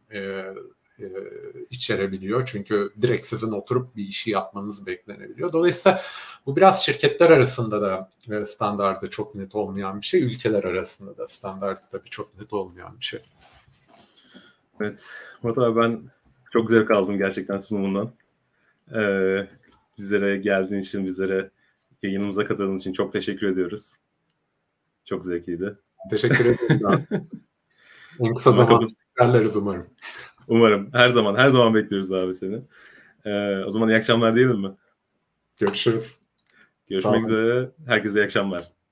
içerebiliyor. Çünkü direkt sizin oturup bir işi yapmanız beklenebiliyor. Dolayısıyla bu biraz şirketler arasında da standardı çok net olmayan bir şey. Ülkeler arasında da standardı tabii çok net olmayan bir şey. Evet. Murat abi ben çok zevk aldım gerçekten sunumundan. Bizlere geldiğin için, bizlere yayınımıza katıldığın için çok teşekkür ediyoruz. Çok zevkliydi. Teşekkür ederim. En kısa zamanda tekrarlarız umarım. Umarım. Her zaman bekliyoruz abi seni. O zaman iyi akşamlar diyelim mi? Görüşürüz. Görüşmek üzere. Herkese iyi akşamlar.